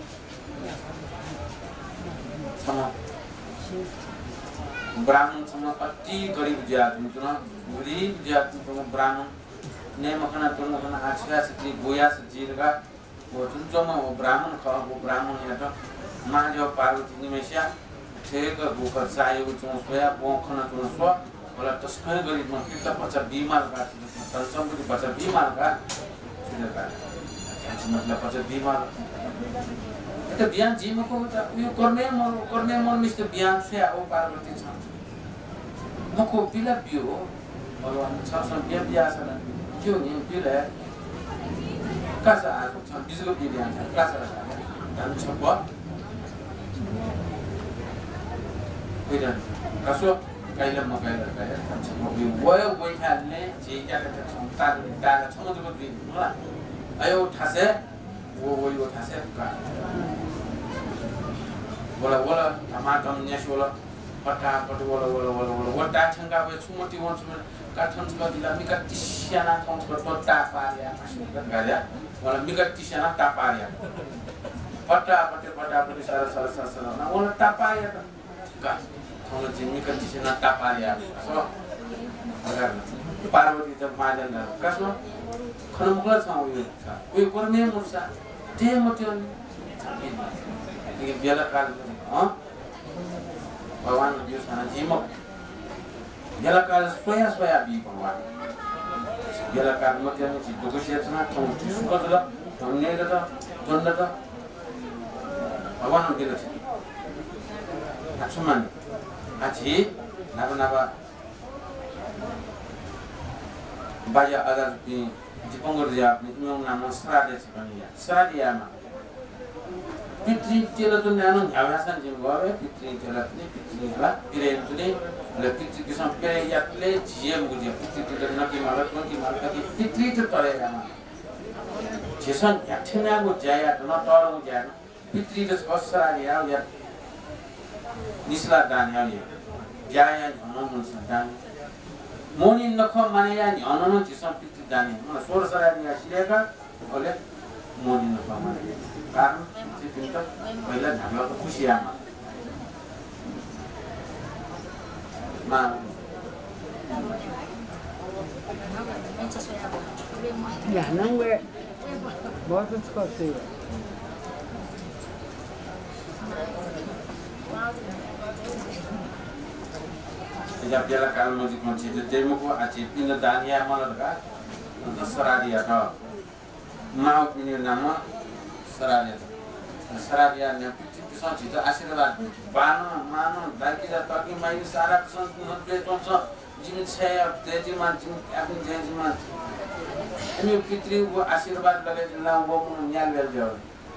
ब्राह्मण समय अति गरीब जाति हुन्छ न गरीब जाति को ब्राह्मण ने मखना तो मखना आछा से गोया से जीरगा वो जुन वो ब्राह्मण का वो ब्राह्मण या तो महादेव पार्वती निमेषा ठेक गोकर चाहिएको छ सोया बोखना तो सो होला तस्कै गरीब म किता बच्चा बिमार का तन्सम्पति बच्चा बिमार का छिनका मतलब बच्चा बिमार त बिहान जिमको उयो गर्ने मन मिस्टर बिहान से ओ पार्वती छ मको पिला बियो भगवान छसन बिया छ न त्यो नि पिला कासा आको छ बिजको बिया छ कासा धान छ प बिरा कासो काइला मकाइला काया छ म बियो वयो वइठाले जे याका छ तागा छ म जको बियो होला आयो ठासे वो ठासे का बोला टमाटर न्यास बोला पटा पट बोला वटा छंगा वे छुमटी वन छुम काठन छका दिला मिका तिस्याना थौं छका टटा पारिया गाया बोला मिका तिस्याना टापारिया पटा पटे सारा ना बोला टापारिया का थौं जिन मिका तिस्याना टापारिया सो अगर पार्वती त माजन कसो खनमुला छ उयो कर्मे मुर्सा ते मट्यो ये बेला काल भगवान जो साना जीमक बेला काल सोया भी भगवान बेला काल मध्य में दुःख सेचना सुख दल धन्य दल दण्ड दल भगवान दिल छ आछुमान आछि नाबा बाजा आदार की जिपंगर दिया अपने नियम नाम श्राद्ध छ भनिया श्राद्धमा पितृ तेला तो नानो न्यावासन जिम गरे पितृ तेला पितृ होला पिरेन तुले ल पितृ किसम पे याले जिएम गुजे पितृ तेला नकी मालक नकी मालक की पितृ त तरेगा जेसन याठना गो जाया त न तरु ज्यान पितृ त असरा या निस्ला दान या जाया हनन सदान मोनि नख माने या हनन जेसन पितृ दान न सोर सरा या सिलेका ओले मोनि नख माने कारण चाहिँ त पहिला झगडा त खुसियामा मा Ya, não é. Bota os costinhos. Jadi dia kalau mau dikunci itu demo ko aci pindah dania malah dekat, untuk seradia tau, mau punya nama seradia, seradia ni pisang cita asyirwad, bano mano dah kita tak main sarap pisang tuhan betul so, jimin saya teji man jimin apa teji man, ini fitri वो asyirwad lagi jelah वो punya nyal jauh.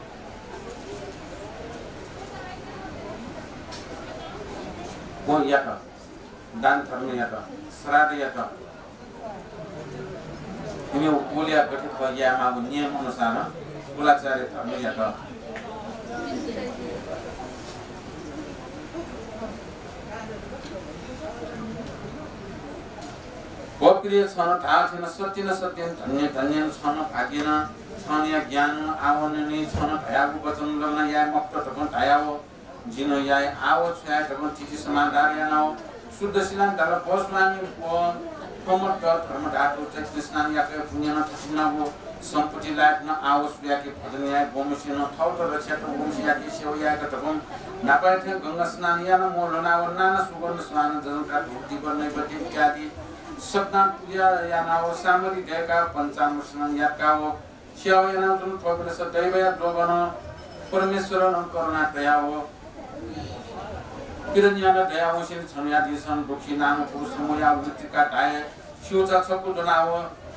वो या तो दान धर्म या तो श्राद्ध या तो ini kuliah gठित भइया मागु नियम अनुसार कुलाचार्य धर्म या तो गोप्रिय छन थाहा छैन सत्य न सत्य धन्य धन्य छन भाग्यन छन या ज्ञान आवननि छन भयागु वचन गर्न या मक्त तकन थायाओ जिनो या आव छया तकन चिची समादार या नाउ शुद्ध सिलान दाल पोस्मानी कोमट धर्म धातु चैतन्य स्नान या के पुण्य न थसिनाबो सम्पत्ति लायक न आवस व्याके भजन या गोमसिन थौ त रक्षा त गोमसि या के सेवा या तकन नापाय थे गंगा स्नान या न मोलना वरना न सुगन्ध स्नान जन का धुति गर्ने गति इत्यादि सपना पूजा या नाव सामरी देका पंचामृष्ण या काव सेवा या नाव तुम थोबले स दैव या द्रोगन परमेश्वर न करुणा दया हो किरन्या न दया हो सिन छन्या दिसन दुखी नाम पुरुष मोया वृत्तिका ताय शिवचा छको जनाव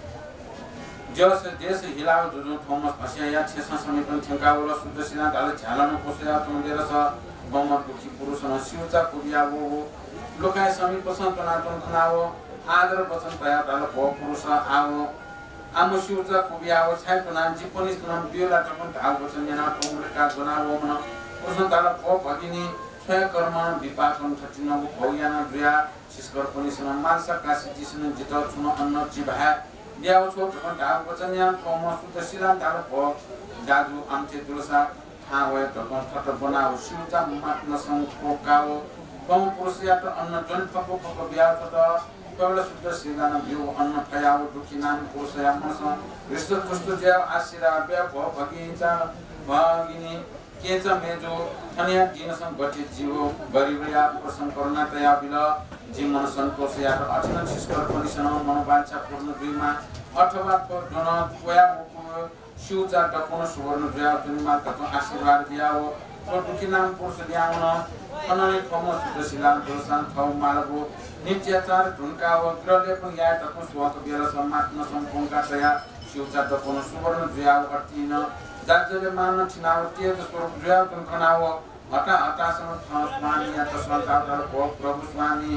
जस देश हिलाव जुजु थोमस फसिया या छेस समेतन ठेकाव र शुद्ध सिना दाल झालन कोसया तुम देर स बम दुखी पुरुष न शिवचा कुबिया हो लोकाय समीप पसंत नातन खनाव आदर वचन तया ताल भो पुरुष आव आमो शिवचा कुबियाव छाय तनान जिपनिस तनान बियोला तकन धाव वचन जना टोमरेका जनाव मन पुरुष ताल भो भगिनी छय कर्म विपाकन छटिन भौयाना दुया शिष्कर पनिसन मानसा कासी जिसन जित छुन अन्न जिभा बियाव छो तकन धाव वचन जना टोम शुद्ध सिलान ताल भो दाजु आमचे दुलसा था वय तकन थट बनाव शिवचा मात्न संकोकाव कम पुरुष या त अन्न जन पको पको बियाव त कवला शुद्ध सिलान बिउ अन्न खयाव दुखी नाम पोसया मनस विष्णु पुष्टु ज्या आशीर्वाद व्या भ भगिचा भगिनी केच मेजो थनिया जिनसं गठित जीव गरीब या प्रसन्न करुणा तया बिल जीवन सन्तोष या अचिन शिष्कर पनिसन मनोवाञ्छा पूर्ण दुईमा अथवा जन कोया शिवचा टपन सुवर्ण ज्या जन्मा तको आशीर्वाद दियाओ तो दुखी नाम पुरुष दियाउन अनले कम शुद्ध सिलान दोसान थौ मालगो नित्याचार ढुनकाव ग्रहले पनि या तको स्वत बेर समात्न सम्पूर्णका तया शिवचा टपन सुवर्ण ज्या अर्थिन जाजले मान छिनाव तेज स्वरूप ज्या कनाव हटा हटासम थस्मानी या तस्वतार भो प्रभु स्वामी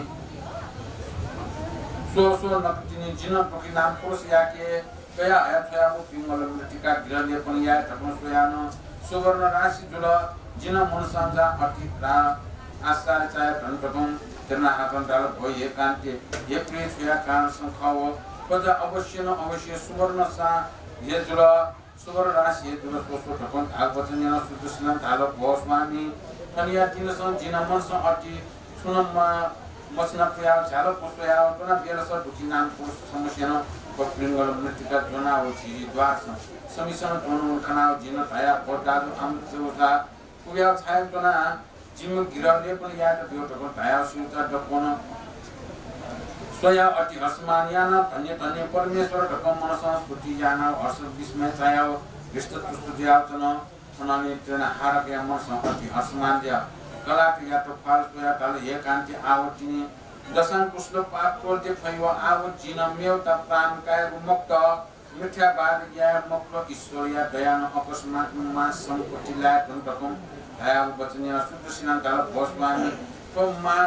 सो नक्तिनी जिन पकी नाम पुरुष याके कया आया वो पिंगल मृतिका ग्रहले पनि या तको सोयान सुवर्ण राशि जुल जिन मनसंजा अतिक्रा आचार्य चाय धनपतम तेना हातन डाल भई एकान्ते ये प्रिय छया कान संखाव पज अवश्य न अवश्य सुवर्ण सा ये जुल सुवर्ण राशि ये जुल सोसो ठकन भाग वचन न शुद्ध स्नान थाल भस्मानी तनिया दिन सन जिन मनस अति सुनमा मसिना प्रिया झाल पुष्पया तना बेरस दुखी नाम पुरुष समस्या न पपिंगल मृतिका जना होछि द्वार समिसन तनु खनाव जिन थाया पदादु आम चोसा कुया छाय तना जिम गिराले पनि या त त्यो टको थाया सुता डकोन सोया अति हसमानियान धन्य धन्य परमेश्वर ढक मन संस्कृति जान हर्ष विस्मय छाया विष्णु पुष्ट ज्याचन सनानि तेना हारक या मन संस्कृति हसमान ज्या कला या त फाल सोया तल हे कान्ति आवतिनी दशन पुष्प पाप कोल्ते फैव आव जिन मेउता प्राण काय मुक्त मिथ्या बाद या मुक्त ईश्वर या दयान अकस्मात मा संपत्ति ला तन्तकम आया वचन शुद्ध सिनान काल भस्मानी तो मा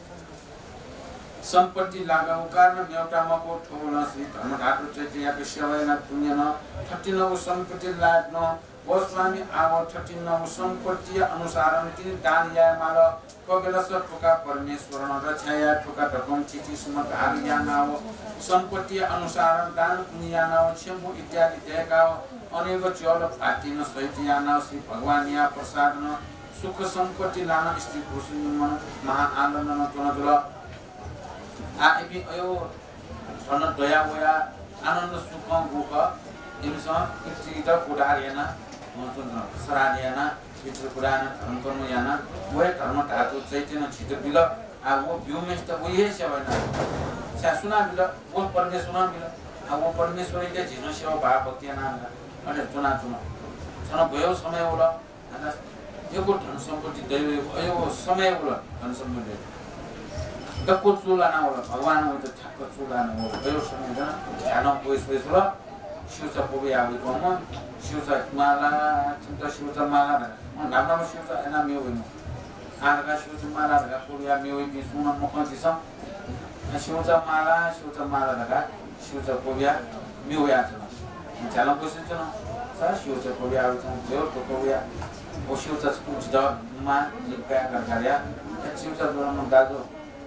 संपत्ति लगाउ कारण मेउटा मको ठोल श्री धर्म धातु चैत्य विषयना पुण्य न 39 संपत्ति लाग्न भस्मानी आव 39 संपत्ति अनुसार ति दान या माल कगलस ठोका परमेश्वर न रछाया ठोका ढकम चिची सुम धारिया नाव संपत्ति अनुसार दान पुण्य नाव छेमु इत्यादि देका अनेक चल फाटिन सहित या नाव श्री भगवान या प्रसाद न सुख संपत्ति लान स्त्री पुरुष मन महा आनन्द न चुनजुल आइबि अयो धन दया वया आनन्द सुख दुख इमस इति त पुडारिएना मचुन सरादिएना पितृ पुराण धर्म कर्म याना वो धर्म धातु चैतन्य छिटो बिल आ वो व्योमेश त वो ये सेवा ना शासुना बिल वो परमेश्वर बिल आ वो परमेश्वर के जिनो सेवा भाव भक्ति नाम अरे चुना भयो समय होला हैन यो को धन सम्पत्ति दैव यो समय होला धन सम्पत्ति दको चुला ना होला भगवान हो त ठक्क चुला ना हो यो समय जना ध्यान कोइस होला शिवचा पोबे आवे कोम शिवचा माला चिन्ता शिवचा माला नाममा शिवचा एना मेउ होइन आरका शिवचा माला ढका पोबे मेउ बिसुन मखन दिसम शिवचा माला ढका शिवचा पोबे मेउ या छ झाला कोइस छ न सा शिवचा पोबे आवे छ यो तो पोबे o शिवचा कुछ द मा निका गरगरिया शिवचा दोन दाजो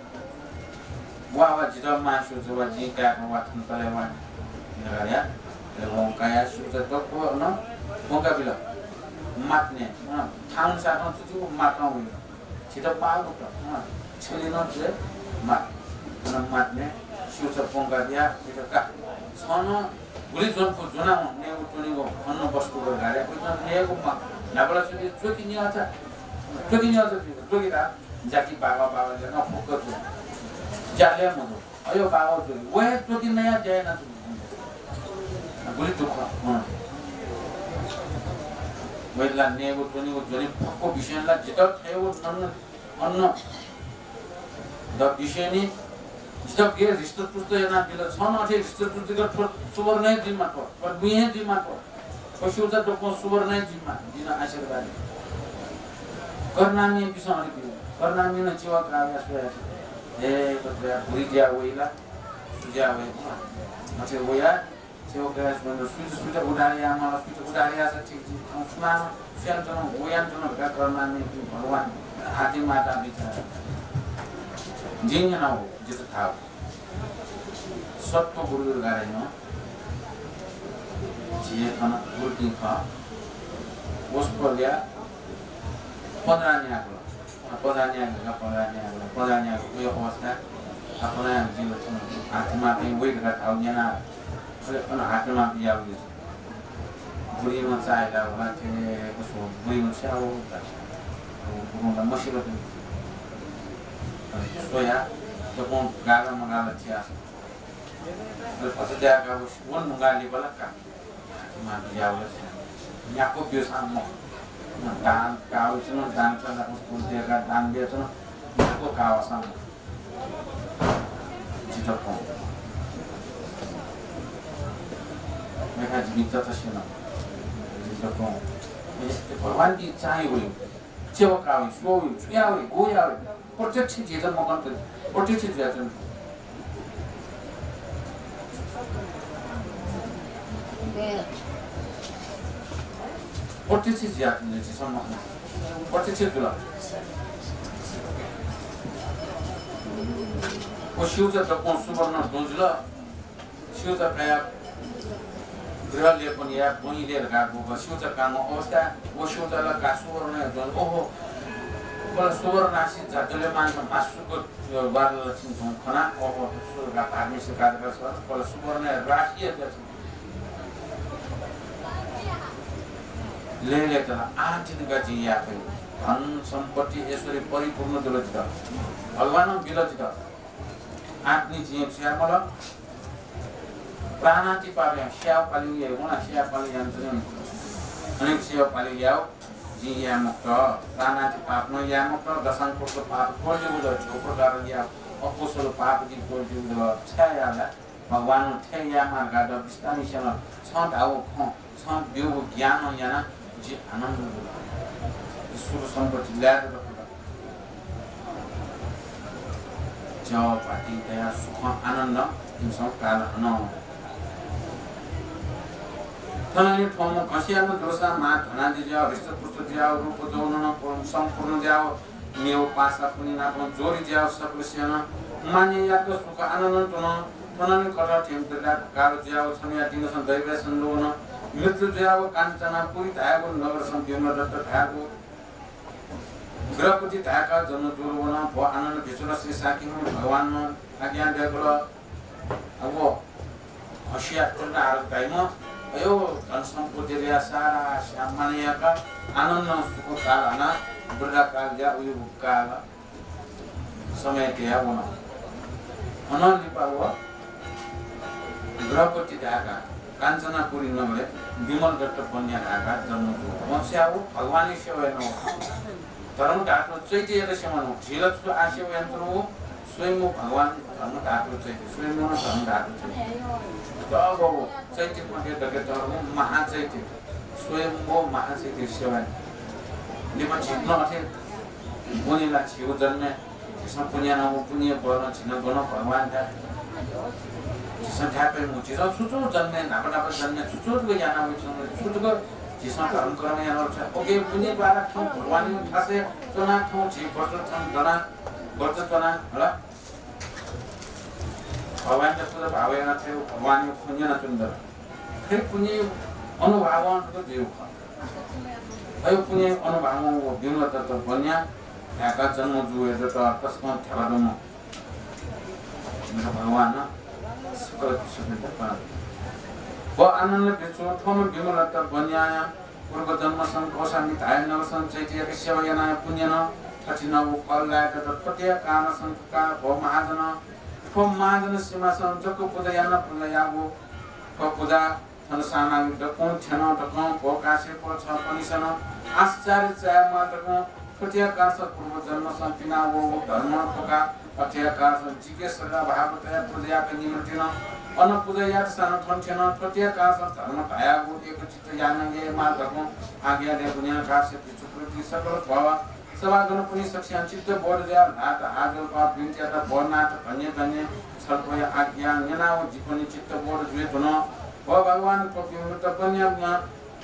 वा जिदा मा शिवचा वा जी का वा थन तले वा गरगरिया le kaya शिवचा तो को न मोका बिल मात्ने थाउन साथन चुचु मात्न हो छिटो पाउ त छलिन जे मात्ने शिवचा पोंगा दिया छिटो का छन गुली जोनको जुना ने उठुनीको अन्न वस्तु गरगरिया कोइ न नेको नाबला सुनि जोकी नि आछ जोकी रा जाति बाबाले न फोकस जाले मनो अयो बाबा जोकी वे जोकी नया जाय न गुली दुख वेला नेको टुनीको जोनी फक्को विषयला जित थयो अन्न द विषयनी जित के रिश्तो पुस्तो yana बिल छन अथे रिश्तो पुस्तो सुवर नै जिम्मा पर बुहे जिम्मा पर शिवचा टोको सुवर नै जिम्मा दिन आशीर्वाद कर्णामी बिसहरि बिल कर्णामी न चिवा काव्य सोया ए पत्रा पुरी ज्या वइला सुज्या वइ मचे वया सेव गएस बन्द सुज उडारिया मला सुज उडारिया छ ठीक छ उस्मा सेन्टन वयान जन कर्णामी भगवान आदि माता बिचार जिङ न हो जित था सत्व गुरु गारेन जिए खाना गुरु खा ओस्ट्रेलिया पदानिया यो अवस्था अपना जिल्ला छ हातमा पनि वेट गा थाउन्याना अन हातमा बिया उयो बुढीमा चाहेला होला थिए कसो बुढीमा स्याउ गुरुमा मसिलो सोया तो कोन गाला मंगाला थिया र पछि जाका वन मंगाली बला का मा बिया उयो याको बियो सामो दान काउ छ दान चला उसको देगा दान दिए छ याको कावा सामो जितको मेका जीवित त छैन जितको ये भगवान की चाहे हो चेवा काउ सो छुयाउ गोयाउ प्रत्यक्ष जेजन मकन प्रत्यक्ष जेजन प्रत्यक्ष जेजन ने चाहिँ मकन प्रत्यक्ष जुला ओ शिवचा त कोन सुवर्ण दोजुला शिवचा काया ग्रहले पनि या बोइले लगाको शिवचा काम अवस्था ओ शिवचाला का सुवर्ण दोज ओहो बल सुवर्ण राशि जातले मान्छ मासुको बाल लक्ष्मी खना ओहो सुरगा फार्मेसी कार्यक्रम छ बल सुवर्ण राशि ले त आठिन गजी या पनि धन सम्पत्ति यसरी परिपूर्ण दुलजित भगवान बिलजित आत्मी जीव श्यामल प्राणाति पावे श्याव पालिए गुणा श्याव पालिए अनेक श्याव पालिए जी या मुक्त प्राणाति पाप न या मुक्त दशन पुरुष पाप कोल्यो उद प्रकार या अकुशल पाप जी कोल्यो उद छयाला भगवान ठेया मार्ग द विस्तानी सन छत आउ ख छत बिउ ज्ञान याना जी आनन्द ईश्वर सम्पत्ति ल्याएर रखुदा जब पाटी दया सुख आनन्द तिमीसँग काल न तनाले ठाउँमा घसियामा दोसा मा धनादि ज्याउ हृष्टपुष्ट ज्याउ रूप जौन सम्पूर्ण ज्याउ नेउ पासा पनि नापन जोरी ज्याउ सकलस्यान माने याको सुख आनन्द तनाले कटा ठेमतला काल ज्याउ छन्या दिनसन दैव सन्दोन मृत्यु ज्याउ काञ्चना पुरी धाएको नगर सम्पिउन दत्त धाएको ग्रहपति धाका जन्म जोरोन भ आनन्द भिचुल श्री साकिनु भगवान आज्ञा दिएको अब हसिया टोल्न आरो दाइम यो धन सम्पत्ति सारा सामान्यका आनन्द सुख काल बुढा काल या उयो काल समय त्या हुन अनलिपा हो द्रौपदी ढाका काञ्चनापुरी नगरे विमल दत्त कन्या ढाका जन्मको मस्या हो भगवानी सेवा न धर्म ढाको चैत्य सेवा हो झिलको आसेवा यन्त्र हो स्वयं भगवान धर्म ढाको चैत्य स्वयं धर्म ढाको चैत्य तब हो चैत्य मध्ये धर्म महाचैत्य स्वयं हो महाचैत्य सेवा निम झिक्न अथे बोनीला छिउ जन्मे त्यसमा पुण्य न पुण्य गर्न छिन गर्न भगवान दा संख्या पे मुझे तो सुचो जन्मे नापना पर जन्मे सुचो को जाना हो सुचो को जिसमा कर्म करने यार ओके पुण्य द्वारा ठाउँ भगवान थासे चना ठाउँ छि पर्छ छन् जना गर्छ चना होला भगवान को पूजा भावेन थियो भगवान को पुण्य न चुन्दर फेरि पुण्य अनुभावन को जीव अयो पुण्य अनुभावन को दिनु त बन्या ढाका जन्म जुए त तस्मा ठेवादम भगवान व आनन्द बेचो थम विमलत बन्याया पूर्व जन्म संकोशामि धाय नवसन चैत्य सेवयना पुण्यन कठिन कललायक तत्पत्य कान संका भ महाजन थम महाजन सीमा संजको पूजयाना पूजयागो क पूजा संसाना दको छन दको भ कासे प छ पनिसन आश्चर्य चाय मातको कठिया कास पूर्व जन्म संपिना वो धर्म पका अत्यका जिज्ञासा भावतया पूजा के निमन्त्रण अन पूजा सान थन्थेन अत्यका धर्म भयागो एक चित्त यानगे मार्गको आज्ञा दे दुनिया का से प्रकृति सकल भव सभागण पुनि सक्षम चित्त बोध जा नाथ आजो का बिन्त्या बोनाथ धन्य धन्य छलपय आज्ञा नेनाव जीवनी चित्त बोध जुए धन भ भगवान को विमुक्त कन्या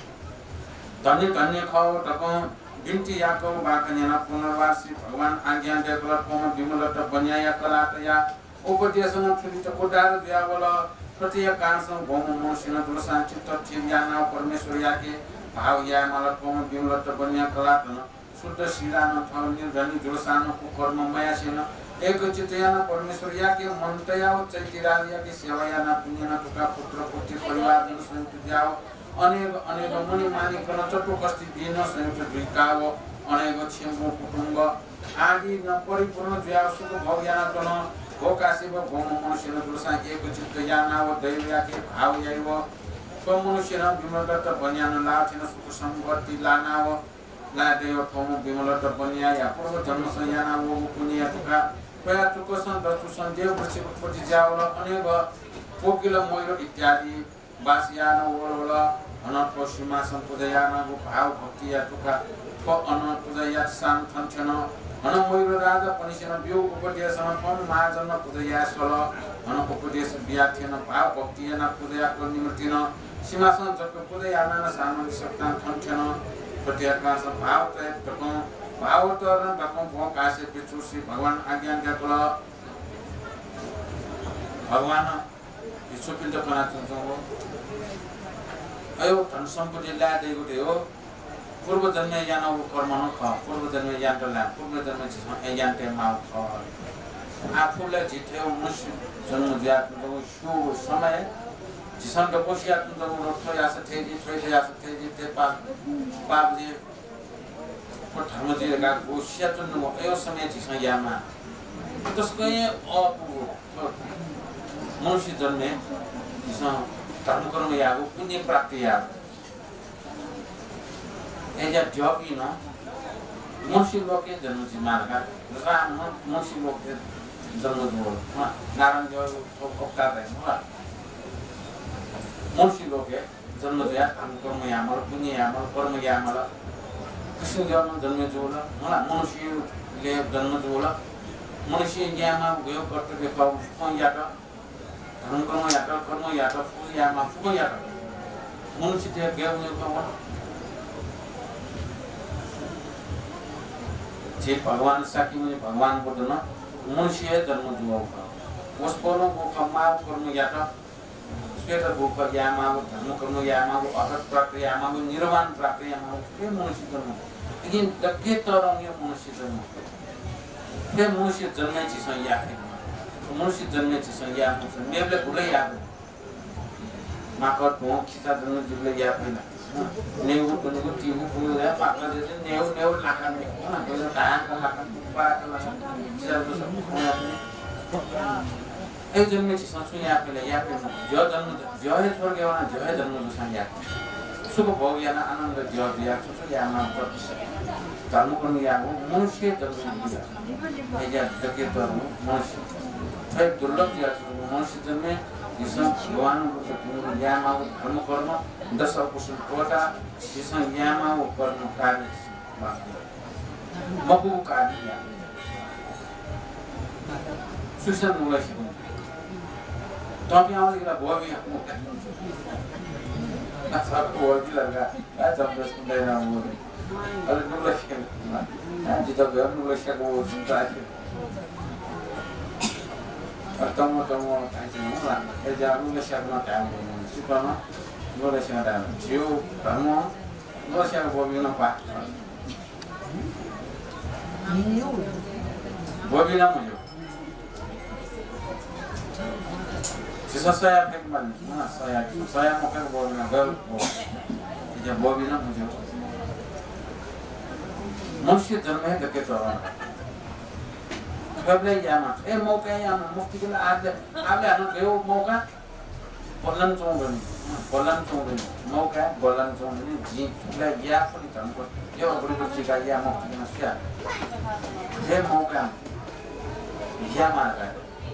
धन्य धन्य खाओ तको बिन्ती याको बाकन्याना पुनर्वासी भगवान आज्ञा देकल कोम विमलत बन्याया कलातया उपदेशन छुलित कोडार दियावल प्रत्यय कांसं भौम मोसिन दुलसा चित्त चिन्याना परमेश्वर याके भाव या मल कोम विमलत बन्या कलातन शुद्ध शिरान थौनि धनि दुलसान को कर्म मयासिन एक चित्तयाना परमेश्वर याके मनतया चैतिरालिया के सेवायाना पुण्यना तुका पुत्र पुत्री परिवार जन संयुक्त दियाव अनेक अनेक मुनि मानि कन चतुर्कस्ति दिन संयुक्त दुईकाव अनेक छिम्बु कुटुम्ब आदि न परिपूर्ण जुया सुख भव्याना कन भोकासेव भौम मनुष्य दुर्सा एक चित्त याना व दैवया के भाव याइव तो मनुष्य न विमलत बन्यान लाथिन सुख संपत्ति लानाव ला देव थोम विमलत बन्या या पूर्व जन्म संयाना व पुण्य तुका प्रया चुकसन दचुसन देव वृक्ष उत्पत्ति जावल अनेक कोकिल मोइरो इत्यादि बासियान ओरवल अनंत सीमा संपूजयाना गो भाव भक्ति या तुका प अनंत पूजया सान थन्थन अन मोइरो राजा पनिसन बियो उपदेश फम महाजन्म पूजया सल अन उपदेश व्याख्यान भाव भक्ति या पूजया को निमृतिन सीमा सन जप पूजयाना सामन सप्तान थन्थन प्रत्येकास भाव तय तको भाव तर तको भो कासे पिचुसी भगवान आज्ञा देकल भगवान विश्वपिण्ड कना चंचो अयो धन सम्पत्ति ल्यादेको थियो पूर्व जन्म याना कर्म न ख पूर्व जन्म यान ला पूर्व जन्म छ यान ते माउ ख आफुले जिथ्यो मुस जन्म ज्यात तो सु समय जिसन त कोसिया त न तो यास थे जी छोइ यास थे जी ते पाप जी को धर्म जी का कोसिया त न अयो समय जिसन यामा त्यसको मनुष्य जन्मे जिसन धर्म कर्म यागो पुण्य प्राप्ति यागो एजा जॉबी न मनुष्य लोग के जन्म से मारका राम मनुष्य लोग के जन्म जो नारायण जो उपका है होला मनुष्य लोग के जन्म जो धर्म कर्म यामल पुण्य यामल कर्म यामल कृष्ण जन्म जो होला मनुष्य ले जन्म जो होला मनुष्य यामा गयो कर्तव्य पाउ याटा धर्म कर्म याटा फुल यामा फुल याटा मनुष्य ते गयो ने को जे भगवान साकी मुनि भगवान को न मनुष्य जन्म जुओ उस पोलो को कमा कर्म याटा श्वेत भूख यामा धर्म कर्म यामा अर्थात प्राप्त यामा निर्वाण प्राप्त यामा के मनुष्य जन्म लेकिन दक्के तरंग ये मनुष्य जन्म के मनुष्य जन्म छि संया है मनुष्य जन्म छि संया मेबले भुलै याद माकर ढों खिचा दनु जिले या पहिला नेउ तुनुको टिमु पुनु या पाक्ला दे नेउ नेउ लाखा ने हैन त्यो धान का लाखा पाका लाखा खिचा दनु सब ए जन्मे चाहिँ ससु या पहिला या पहिला जो जन्म जो है स्वर्ग एवना जो है जन्म जो संज्ञा सुख भोग या आनन्द जो दिया ससु या मा धर्म कर्म या हो मनुष्य जन्म दिया ए या जके तो मनुष्य है दुर्लभ या मनुष्य जन्मे यस भगवान को या मा धर्म कर्म दश कुशल कोटा यस या मा कर्म कार्य मकु कार्य या सुसन मुलासी तपाईं आउने कुरा भोबी अच्छा भोबी लगा जब दस दिन हो अरे मुलासी जित घर मुलासी को सुनता है तमो ताइसे मुला ए जा मुलासी को टाइम सुपमा मुलासी को टाइम जियो धर्म मुलासी को भोबी न पा भोबी न मुयो saya pek man saya mau kan bawa nagal jadi bawa bina muncul manusia jerneh dekat orang kabel jama mau kayak yang mufti kita ada anak kau mau kan bolan congben mau kan bolan congben ji kita ya pun ditangkap dia orang jika ya mufti manusia dia mau kan jama kan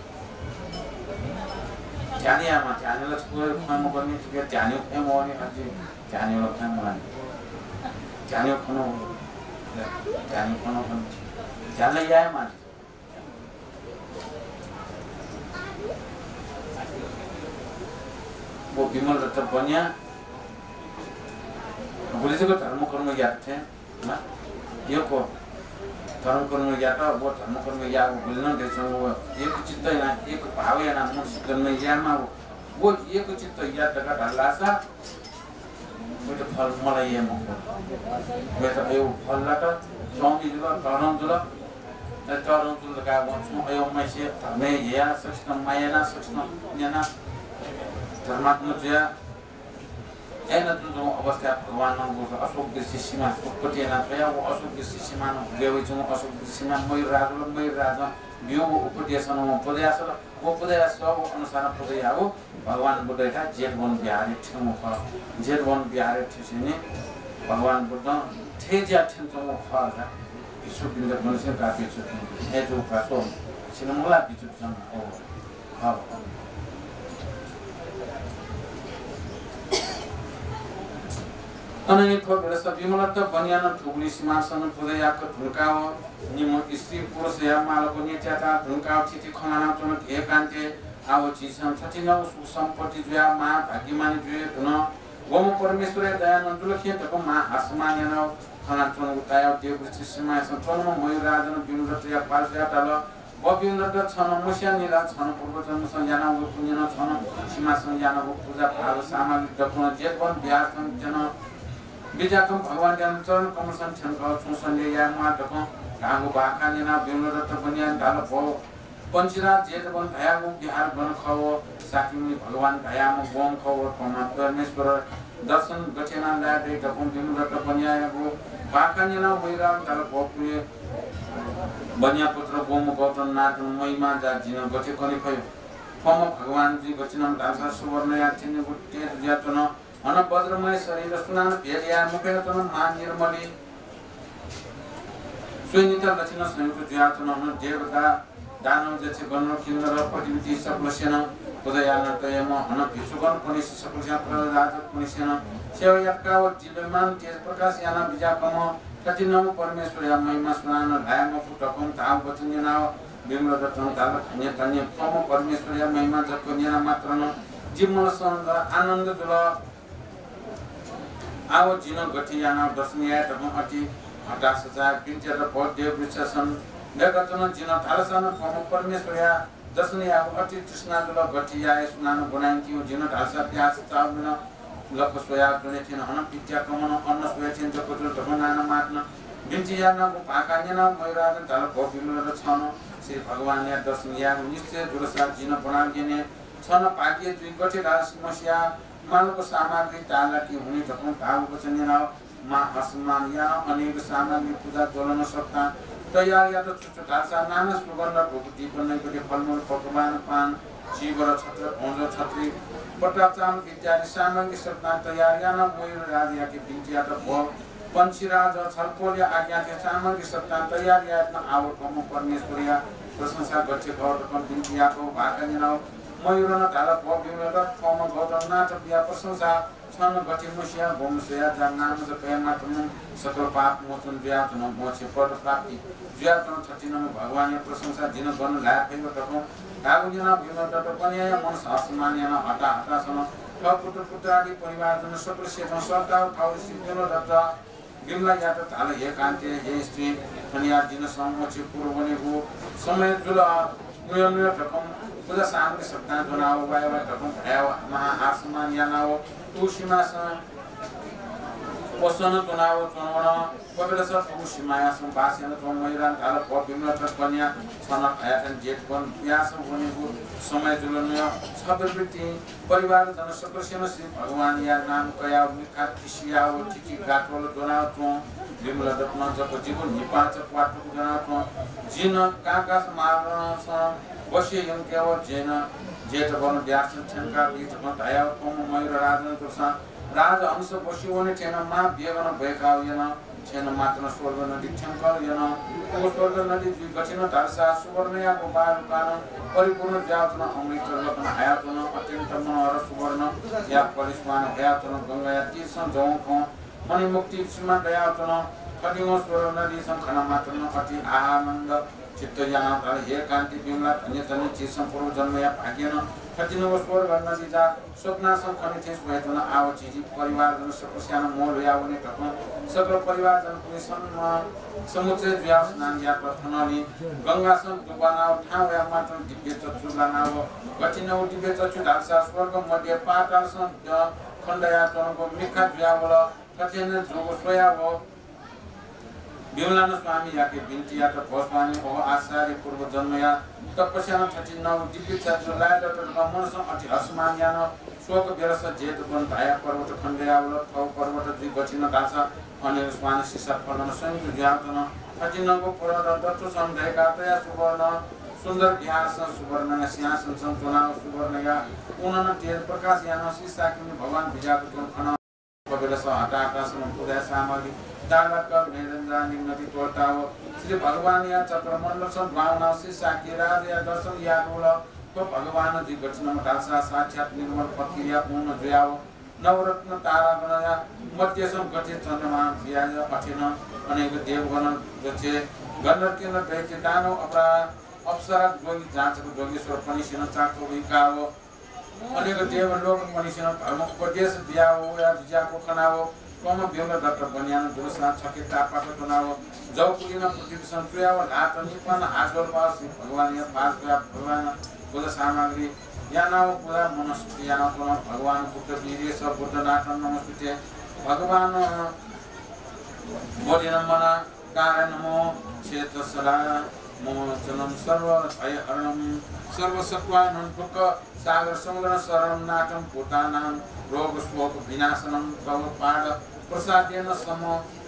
जाने आमा जाने ला school खानु पर्ने के जाने एमोनी अझै जाने ला खानु मन जाने खानु पनि जाने याय मान वो विमल रत्न बनिया बोलेको धर्म कर्म याद थे ना यो को धर्म कर्म याद वो धर्म कर्म याद बोल्न देछौ एक चित्त हैन एक भाव हैन मन में यामा वो एक चित्त याद दका ढल्लासा वो तो फल मलाई ये मको मैं तो यो फल लाटा स्वामी जुल तरन जुल का वछु अयो मैसे धर्मे या सक्षम मायना सक्षम न्याना धर्मात्म जया ऐन जुन अवस्था भगवान को अशोक दृष्टिमा कोटिना छया वो अशोक दृष्टिमा गयो जुन अशोक दृष्टिमा मयूर राजा बियो उपदेशन उपदेश वो उपदेश सब अनुसार उपदेश हो भगवान बुद्ध था जेठ वन बिहारी ठेम फ जेठ वन बिहारी ठेसिने भगवान बुद्ध ठेजा ठेम फ था विश्व बिन्द मनुष्य का पिछु ए जो कासो सिनमला पिछु जन ओ हा अननि को बेस विमलत बनियान ठुगली सिमासन पुदयाक ढुकाव निम स्त्री पुरुष या मालको नेत्याता ढुकाव थिति खनाना चुन एकान्ते आव चिसन छतिनौ सुसम्पत्ति जुया मा भाग्यमानी जुए धुन गोम परमेश्वर दयानन्द लखे तको मा आसमान्यन खना चुन उताय देव सिमा सन्तन मयूर राजन विमलत या पालया तल बबिमलत छन मुस्या निला छन पूर्वजन संजना व पुण्यन छन सीमा संजना व पूजा भाव सामग्री दखन जेवन ब्याह जन बिजाकम भगवान चरण कमसन छनका सुसन्ले या माटको गागु बाका नेना विमलत बनियान दाल भो पंचरा जेतवन भयागु बिहार बन खव साकिमि भगवान भयाम गोम खव परमेश्वर दर्शन गचेना लादे दपम विमलत बनियागु बाका नेना मैरा दाल भो पुए बनिया पुत्र गोम गौतम नाथ महिमा जा जिन गचे कनि भयो फम भगवान जी गचेना दास सुवर्ण या छिने गुटे ज्यातन अन वज्रमय शरीर सुनान भेलिया मुखेन तन मान निर्मली स्वनिता लक्षण संयुक्त ज्यातन अन देवता दानव जचे गण किन्नर पतिविधि सकलसेन उदयान तयम अन भिक्षुगण पनि सकलसेन प्रजात पुनिसेन सेवयका व जीवमान तेज प्रकाश याना बिजाकम कतिनम परमेश्वर या महिमा सुनान लायम फुटकम ताव वचनना विमल रत्न ताल नेतन्य फम परमेश्वर या महिमा जप नेना मात्रन जीवन संग आनन्द जुल आव जिन गठियाना दर्शनीय तम अति हटास जा पिन्चर पद देव वृक्षसन देवतन जिन थालसन फम परमेश्वर या दर्शनीय आव अति तृष्णा जुल गठिया सुनान गुनाइति जिन ढालसा प्यास चाउन लक सोया जुने थिन हन पित्या कमन अन्न सोया थिन जपजुल धमनान मात्न बिन्चियाना पाकानेना मयूराजन ताल भोगिलो छन श्री भगवान या दर्शनीय निश्चय जुलसा जिन बनागिने छन पाके जुइ गठे ढाल समस्या मालको सामग्री तालाकी हुने ढकौँ भागको चाहिँ यहाँ मा असमान यहाँ अनेक सामग्री पूजा जोलन सक्ता तयार या त छुट्टो ढाल्सा नाना सुगन्ध भोगटी बनाइको फलमूल पकवान पान जीव र छत्र भौजो छत्री पटाचाम इत्यादि सामग्री सक्ता तयार या न मोयर राजिया के बिन्चिया त भो पंचीराज छलपोल आज्ञा के सामग्री सक्ता तयार या न आव कम परमेश्वरिया प्रशंसा गर्छ गौरव बिन्चियाको भाका निनाउ मयूर न ढाला पबिउन र कम गौरव नाटक या प्रशंसा छन गति मुसिया भूमसेया जान नाम ज प्रेमा तुम सकल पाप मोचन व्यात न मोचे पद प्राप्ति व्यात न छटिन भगवान प्रशंसा दिन गर्न लायक फेरि तको कागुजना बिउन त पनि मन असमान्य न हटा हटासन पुत्र पुत्रादि परिवार जन सकल सेवन सरकार ठाउँ सिद्धलो दत्त बिमला या त ढाला हे कान्ते हे स्त्री फनिया दिन समोचे पूर्व बनेको समय जुल उयो ठकम पूजा सामग्री सप्ताह बनाओ वायवा ठकम भयाव महा आसमान यानाओ तुषिमासा पसन तुनाओ चुनवण कबेला सर तुषिमाया संवासन तो मैरान थाल पबिमला त कन्या छन आयतन जेठ बन प्यास बनेको समय जुलन्य छबवृत्ति परिवार जन सकल श्री भगवान या नाम कया मिखा तिसिया ओ चिची गाटोल जोनाओ तो बिमला दत्न जप जीवन निपाच पाटु जना तो जिन काकास मार्न वश्य यंक्याव जेन जेठ बन व्यास छनका बीच म दया कोम मयूर राजन तुसा राज अंश वश्यवने छेन मा बेगन भएकाउ यन छेन मात्र स्वर्ग नदी छनकल यन ओ स्वर्ग नदी दुई गठिन धारसा सुवर्णया को बार कान परिपूर्ण जातन अमृत रत्न आयतन अत्यंत मनोहर सुवर्ण या परिस्मान भयातन गंगा या तीर्थ जौको मणि मुक्ति सीमा दयातन कदिमो स्वर्ग नदी संखना मात्र अति आनंद चित्त यहाँ तर हे कान्ति बिमला धन्य धन्य चिज सम्पूर्ण जन्म या भाग्यन कतिनो स्वर गर्न दिजा स्वप्न संखनि थिस भएतन आव चिजी परिवार जन सकस्यान मोल याउने तक सकल परिवार जन पुनि समुच्चय व्यास नाम या प्रथनली गंगा सं दुबानाव ठाव या मात्र दिव्य चक्षु लानाव कतिनो दिव्य चक्षु धारसा स्वर्ग मध्य पाताल सं खण्डया तनको मिखा व्यावल कतिनो जोग सोयाव बिमलान स्वामी याके बिन्ती या त भस्वामी ओ आचार्य पूर्व जन्मया तपस्या 39 दिव्य चक्षु लायत त मनस अति असमान यान शोक बेरस जेत बन धाया पर्वत खण्डयावल थौ पर्वत दुई गठिन दासा अनि स्वामी शिशा फलन संयुक्त ज्ञातन 39 को पुरा दत्त सम्झेका तया सुवर्ण सुन्दर ध्यास सुवर्ण सिंहासन सन्तुनाव सुवर्ण या उनन तेज प्रकाश यान शिशा किन भगवान विजयको जुन खन कबेलस हटा हटासम पूजा सामग्री दालक निरंजन निम्नति तोताव श्री भगवान या चक्रमंडल सं भावना शिशा के राज या दर्शन या रोल तो भगवान जी गठन दासा साक्षात निर्मल प्रक्रिया पूर्ण जयाव नवरत्न तारा गणया मध्य सं गठित चन्द्रमा व्याज अठिन अनेक देवगण गचे गणरकेन दैत्य दानव अपरा अप्सरा जोगी जाँचको जोगेश्वर पनि सिन चाको विकाव अनेक देवलोक पनि सिन धर्म उपदेश दियाव या विजयको खनाव कम बेउला दत्त बन्यान दोसा छकेता पाटो तनाव जौपुलिन पृथ्वी सन्तुयाव लात निपन आजोल पास भगवान या पास भगवान पूजा सामग्री यानाव पूजा मनस्ति यानाव तन भगवान पुत्र वीर्य सब बुद्ध नाथन नमस्ते भगवान बोधिन मना कारण नमो क्षेत्र सला मोचनम सर्व भय हरणम सर्व सत्वानं दुःख सागर समुद्र शरणं नाटम भूतानां रोग शोक विनाशनम भव पाद प्रसादेन सम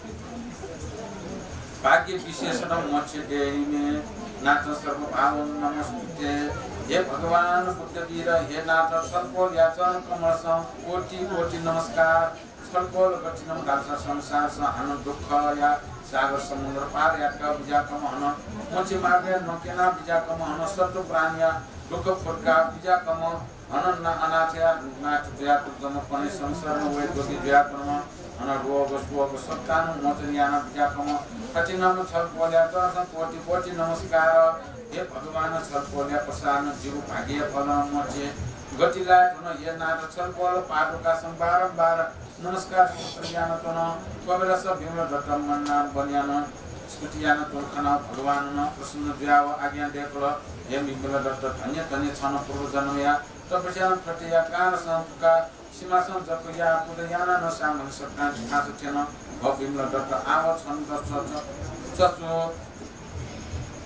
भाग्य विशेषण मोक्ष देहिमे नाथ सर्व भावन नमस्ते हे भगवान बुद्ध वीर हे नाथ सर्वोल याचन कमल कोटि कोटि नमस्कार सर्वोल कठिनम दासा संसार स आनंद दुःख या सागर समुद्र पार यात्रा विजाकम हन मोक्ष मार्ग नकेना विजाकम हन सत्व प्राणिया दुःख फुटका विजाकम हन अनाथया नाथ जया तुम पनि संसार वे जोगी जया कर्म हन रोग शोक सत्तान मोचन याना विजाकम कठिनम छल बोल्या दर्शन कोटि कोटि नमस्कार हे भगवान छल बोल्या प्रसाद जीव भाग्य फल मोचे गतिला हुन हे नाथ छल बोल पादुका बारम्बार नमस्कार ज्ञान तन कबेला सब भीम दत्त मन्ना बन्यान स्तुतियान तन खाना भगवान प्रसन्न ज्याव आज्ञा देखल हे भीम दत्त धन्य धन्य छन पूर्व जन्मया तपस्या फटिया कार संका सीमासन जपया पुदयान न सामन सत्ता खास थिएन भ भीम दत्त आव छन दत्त चचो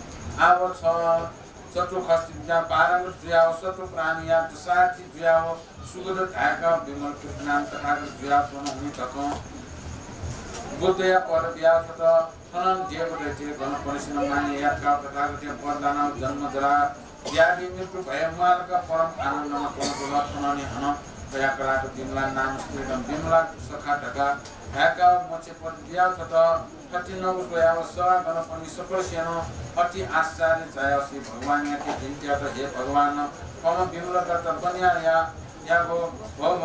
आव छ चतु खस्ति ज्या पारंग ज्याव सतु प्राणिया साथी ज्याव सुगत ढाका विमल कृष्णाम तथागत व्यासन हुने तको बुद्धया पर व्यास त तनन जेवले जे गण परिसन माने यात्रा तथागत वरदान जन्म जरा यादि मृत्यु भयमार्ग परम आनन्दमा कोनको लक्षणने हन दया कराको बिमला नाम स्थिरम बिमला सखा ढका ढाका मोचे पर व्यास त कति नउसयाव स गण पनि सफल सेन अति आश्चर्य जय श्री भगवान याके दिन्त्या त हे भगवान कम बिमला दत्त बन्या यागो भव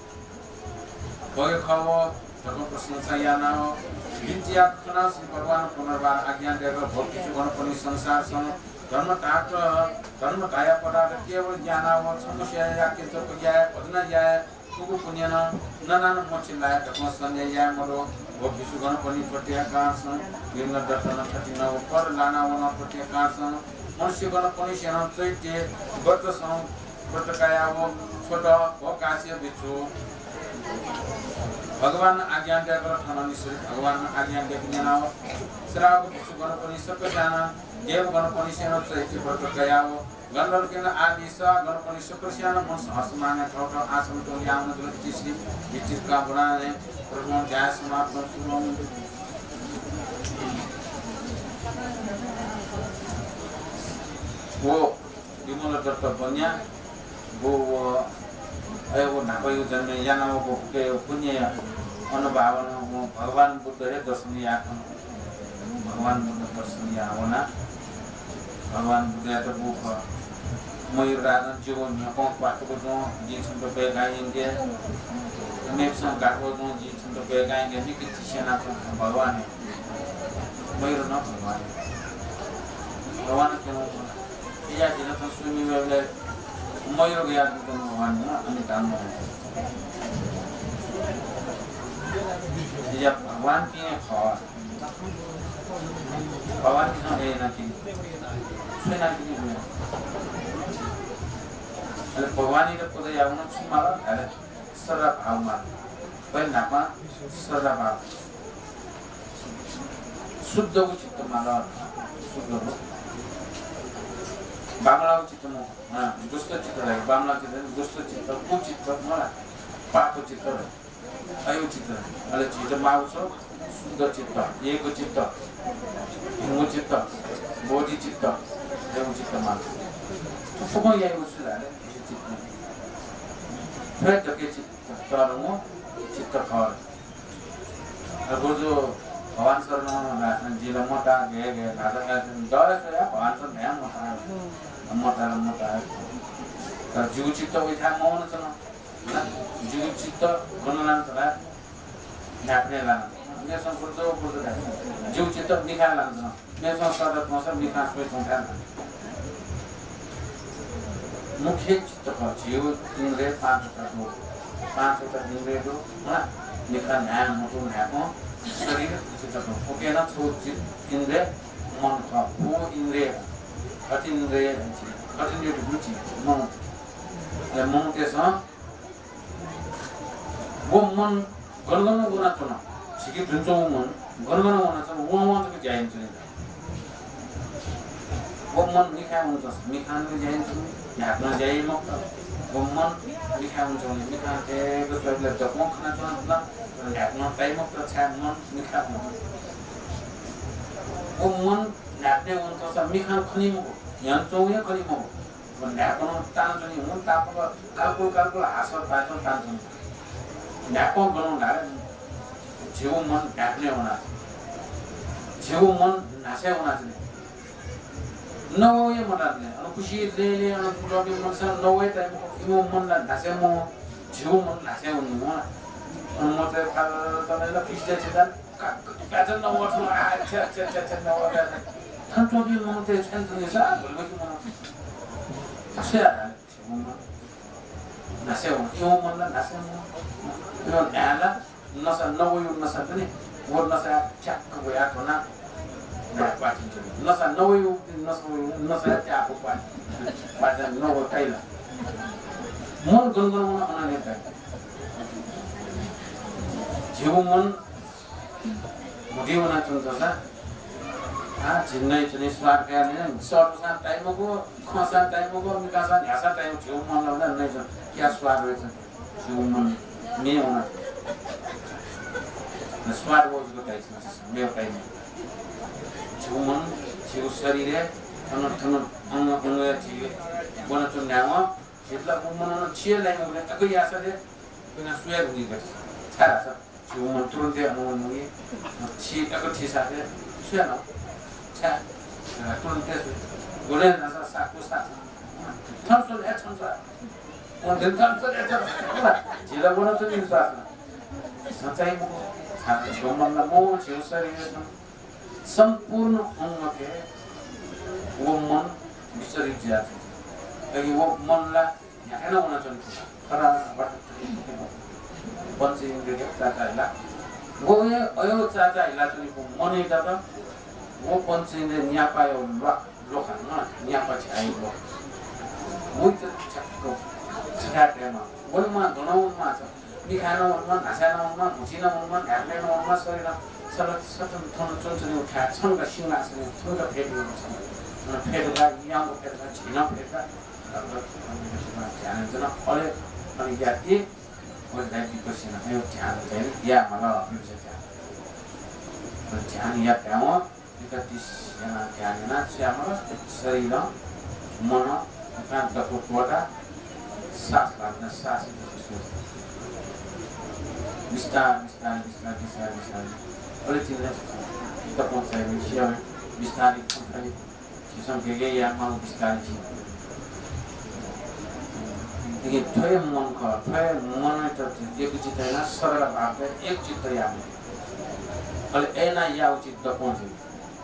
भय खव तको प्रशंसा याना दिन्त्या खना श्री भगवान पुनर्बार आज्ञा देव भक्ति गण पनि संसार सँग धर्म काया पदार्थ केवल ज्ञान हो समस्या या के तो क्या भजना जाए कुकु पुण्य ननान मोक्षी लायक तको संजय या मरो वो विशुगण पनि प्रत्येक कास विमल दर्शन कठिन पर लाना वन प्रत्येक कास मनुष्य गण पनि सेन चैत्य गत सं प्रतकाया वो छोट हो कास्य बिचु भगवान आज्ञा देकर ठननि श्री भगवान आज्ञा देकिन नाउ श्राव विशुगण पनि सकजाना देव गण पनि सेन चैत्य प्रतकाया वो गणल केन आदि स गण पनि सकजाना मन हसमाने ठौठ आसन तो याम जुल तिसरी विचित का गुणाने प्रभु जय समाप्त सुनो वो विमल दत्त बन्या वो वो नापयो जन्मे याना वो के पुण्य अनुभावन भगवान बुद्ध रे दर्शन या भगवान बुद्ध दर्शन या होना भगवान बुद्ध या तो बुख मयूर राजन जीवन में कौन बात को जो जीवन तो पे गाएंगे मेप्स गाको जो जीवन तो पे गाएंगे भी किसी सेना तो भगवान है मयूर ना भगवान के नाम या जिला तो सुनी वेले मयूर गया तो भगवान ना अन्य काम है जब भगवान की खावा भगवान की ना है ना कि सेना की नहीं अरे भगवान ही तो पता है उन्होंने सुमारा अरे सरा भाव मार वही नापा सरा भाव शुद्ध उचित मारा शुद्ध बांग्ला उचित मो हाँ दुष्ट चित्त है बांग्ला चित्त दुष्ट चित्त उचित मारा पाप चित्त है अयु चित्त अरे चित्त माउसो शुद्ध चित्त एक चित्त हिमु चित्त बोधि चित्त देव चित्त मार तो कौन ये उसे लाए फिर तके चित्त तारुमो चित्त खार अब जो भगवान सर ना नाचन जिला मोटा गए नाचन दौरे से या भगवान सर नया मोटा है तर जीव चित्त वही था मौन चलो ना जीव चित्त बनना चला नाचने लाना मैं संपूर्ण जो पूर्ण है जीव चित्त निकाल लाना मैं संस्कार मौसम निकाल पे चुनता मुख्य चित्त का जीव इंद्रिय पांच इंद्रिय दो ना निकाल न्याय मोटो न्याय को शरीर चित्त को ओके ना छो इंद्रिय मन का वो इंद्रिय अति इंद्रिय रुचि मन या मन के साथ वो मन गणगण होना चाहिए सिकी दुनिया मन गणगण होना चाहिए वो मन तो जाएं चाहिए वो मन निकाय होना चाहिए निकाल के जाएं चाहिए याद ना जाए मत वो मन निकाय होना चाहिए निकाल के तो फिर जब मन खाना चाहिए ना याद ना टाइम मत तो चाहे मन निकाल होना वो मन याद नहीं होना चाहिए निकाल खनी मो यान चौंगे खनी मो वो याद ना तान चाहिए मन ताप का काल्कुल हासिल पाएं तान चाहिए याद को बनाओ ना जीव मन याद नहीं होना जीव मन नाशे होना चाहिए नवोय मनाने अनुकुशी ले अनुकुशी मन से नवोय टाइम इमो मन नाशे मो जीव मन नाशे होना अनुमते तने ला पिछले चिदान काजन नवो तो अच्छा नवो थान तो भी मन ते छन तो निसा बोलबो कि मन नाशे जीव मन नाशे हो इमो मन नाशे मो यो नाला नसा नवोय नसा पनि वो नसा चक को या तो ना नसा नवोय नसा क्या आपको पाँच नवो टाइला मन गणगण होना नहीं था जीव मन मुझे होना चाहता था झिन्नै चाहिँ स्वाद गर्ने सर्टोसा टाइमको खसा टाइमको मिकासा ह्यासा टाइम छेउ मन लाग्दा नै छ क्या स्वाद रहेछ छेउ मन मे हुन स्वाद बोजको टाइम मेरो टाइम छेउ मन छेउ शरीर थन थन अंग अंग छिए बन चुन न्याम छितला मन छिए लाइम भने अको यासले बिना सुया हुई गर्छ छारा छ छेउ मन तुरुन्तै मन मुगी छि अको छि साथे सुया न तुरुन्तै गोले नसा साको साथ थम्सो ए थम्सो on दिन काम त एटा जिल्ला बन त नि साथ सचाइ म छात्र गमन म छेउ शरीर सम्पूर्ण अंग के वो मन विचलित जान्छ अनि वो मनलाई यहाँ हुन चाहिँ खरा बन्छ इन्द्रिय चाचाइला वो अयो चाचाइला चाहिँ मन एउटा त वो बन्छ इन्द्रिय न्यापायो लोखा न न्यापा छाइलो वो त छक्को छाटेमा वनमा गणौमा छ निखाना वनमा नासाना वनमा मुछिना वनमा ढाक्लेना वनमा शरीर सलत सतन थन चुनचुनी उठा छनका सिंगा छ छनका फेरि छ फेरला याको फेरला छिना फेरला ध्यान जन अले अनि याति और दाइती कोसिना यो ध्यान चाहिँ या मलाई हुन्छ ध्यान या प्याउ विकतिस yana ध्यान न श्यामल शरीर मन कान दको कोटा सास लाग्न सास विस्तार विस्तार विस्तार विस्तार विस्तार अले चिन्ता दको चाहिँ शिव विस्तार चाहिँ किसम के या मन विस्तार ये थोड़े मन का थोड़े मन में तो एक चित्त है ना सरल बात है एक चित्त या में अल ऐना या उचित दपों से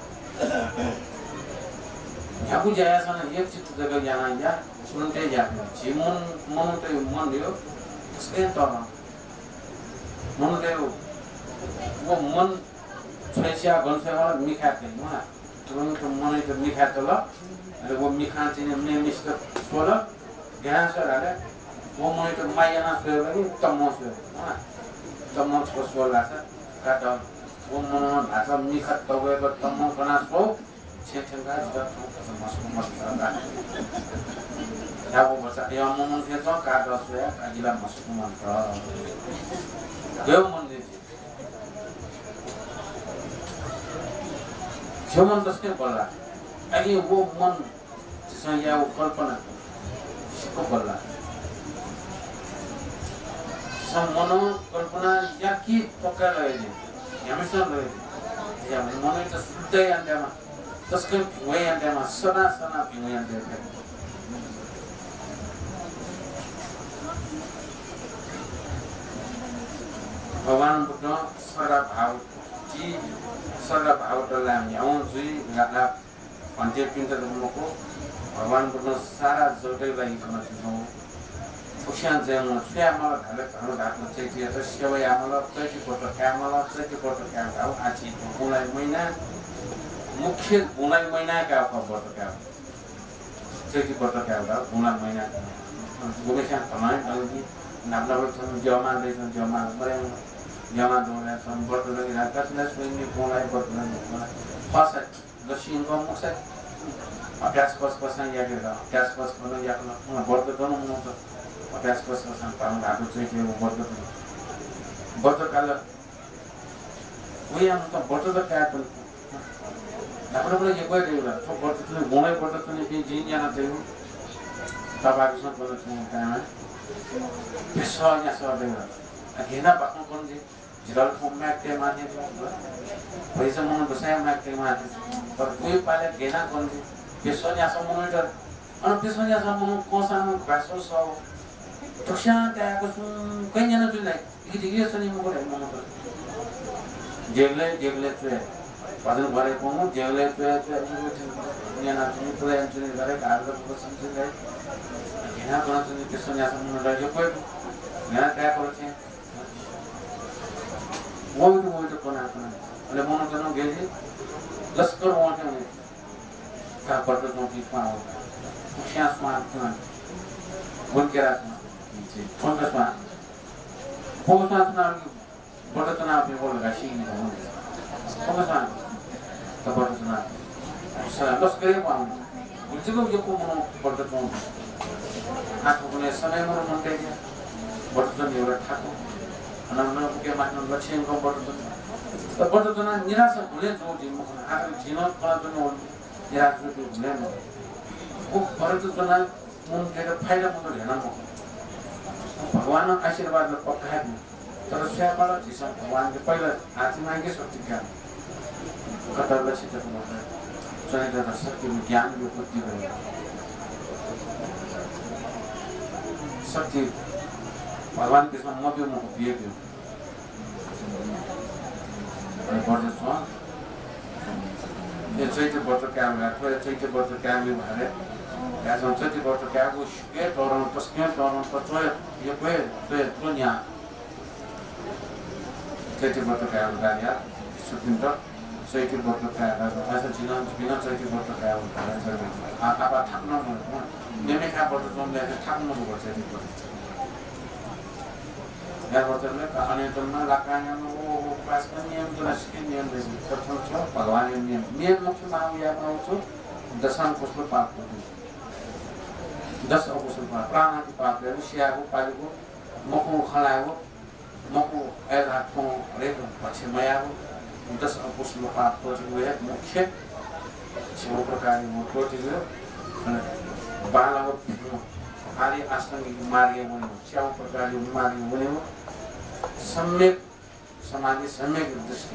यहाँ कुछ आया सा ना एक चित्त जगह जाना या सुनते जाते हैं जीवन मन तो मन लियो उसके तो ना मन लियो वो मन छेसिया गंसे वाला मिखाते हैं ना तो मन तो मिखाते ला अरे वो मिखाते हैं हमने मिस्टर सोला ज्ञान से रहा वो मुझे तो माया ना सोए लगी तमों से हाँ तमों को सोल रहा था काटा वो मन भाषा निखत तो गए पर तमों का ना सो छेछन का जब तो मस्को मस्को रहा क्या वो बचा ये मन से तो काटा सोया अगला मस्को मन का देव मन दीजिए जो मन दसके बोला अभी वो मन जिसमें या वो कल्पना को बोला मनो कल्पना या की पक्का रहे हमेशा रहे या मनो तो शुद्ध अंदर में तस्के हुए अंदर में सना सना हुए अंदर में भगवान बुद्ध सारा भाव तो लाम याऊं जुई गाना पंचे पिंटर लोगों भगवान बुद्ध सारा जोड़े लगी करना चाहिए उशान जाऊँ क्या माला घाले घालो घाटना चाहिए तो सेवाई आमला चैती पटो क्या गाँव आज बुनाई महीना मुख्य बुनाई महीना क्या होगा पटो क्या चैती पटो क्या होगा बुनाई महीना बुनेशान कमाई डंगी नापना पड़ता है जमा बड़े जमा दोने हम बटो लगी ना कसने स्विंगी बुनाई बटो लगी फसा दक्षिण को मुक्सा अभ्यास पसंद या क्या अभ्यास पसंद या क्या बटो दोनों मुझे अभ्यास पसंद पाऊँ घाटो चाहिए वो बटो काला वही हम तो बटो तो क्या तो नापना पड़े ये कोई नहीं होगा तो बटो तो बुनाई बटो तो नहीं भी जीन जाना चाहिए तब आगे सुन बटो तो क्या है पैसा या सब देगा अकेला बातों कौन जी जिराल फोन में एक्टे मारने तो पैसा मन बसाया में एक्टे मारने पर कोई पाले गेना कौन जी पैसा या सब मन इधर और पैसा या सब मन कौन सा मन पैसों सब तो शांत है कुछ कहीं जाना चुन नहीं ये सनी मुझे है मन तो जेगले तो है पादन भरे कौन जेगले तो है ये ना चुन तो है चुन इधर एक आदमी को समझ गए गेना कौन चुन पैसा या सब मन लगे कोई गेना क्या करते हैं वो तो कौन अरे मन तो ना गए लश्कर वहाँ के नहीं क्या करते तो ठीक पाओ क्या स्मार्ट ना बोल के रहा फोन का स्मार्ट फोन का स्मार्ट ना बड़ा तो ना अपने बोल लगा शीन का फोन का स्मार्ट तो बड़ा तो ना बस गए पाऊँ बुझ्नु यो को मनो पर्दछौँ आठो कुनै समयमा मन गयो बढ्दछन् एउटा ठाको अनन्न के मान्नु लक्ष्यको बढ्दछन् त बढ्दछन् निराशा हुने जो जिम्मा आखिर जीवन जुन निराशा त्यो हुने न ओ बढ्दछन् मन के फाइदा पनि हेर्न म भगवान आशीर्वाद पक्का तर स्यापाला जिस भगवानले पहिला हात मागे शक्ति ज्ञान कतरले सिद्धको मात्र चरित्र शक्ति ज्ञान यो बुद्धि भयो शक्ति भगवान त्यसमा मध्य म दिएको अनि पर्दछ यो चैत्य व्रत काम लाग्यो चैत्य व्रत काम भएर यासम चैत्य व्रत कामको के तोरण तस्के तोरण पत्र यो पे तो न्या चैत्य व्रत काम लाग्या सुतिन्छ चैत्य व्रत काम अझ जिना बिना चैत्य व्रत काम भएर आपा थाक्न मन नेमेका व्रत जमले थाक्नु पर्छ चैत्य व्रत या व्रतले कहानीमा लाकायामा ओ पासका नियम जुन नियम प्रथम छ भगवान नियम मुख्य माहु याद आउँछ दशाम पुष्प पाप दश अकुशल पाप प्राणादि पापहरू स्याको पालेको मको खलाएको मको एराको रेको पछि मयाको दश अकुशल पाप प्रतिवेद मुख्य छौ प्रकारले म प्रतिवेद बालको आदि आश्रमिक मार्ग हुने छौ प्रकारले मार्ग हुने सम्यक समाधि सम्यक दृष्टि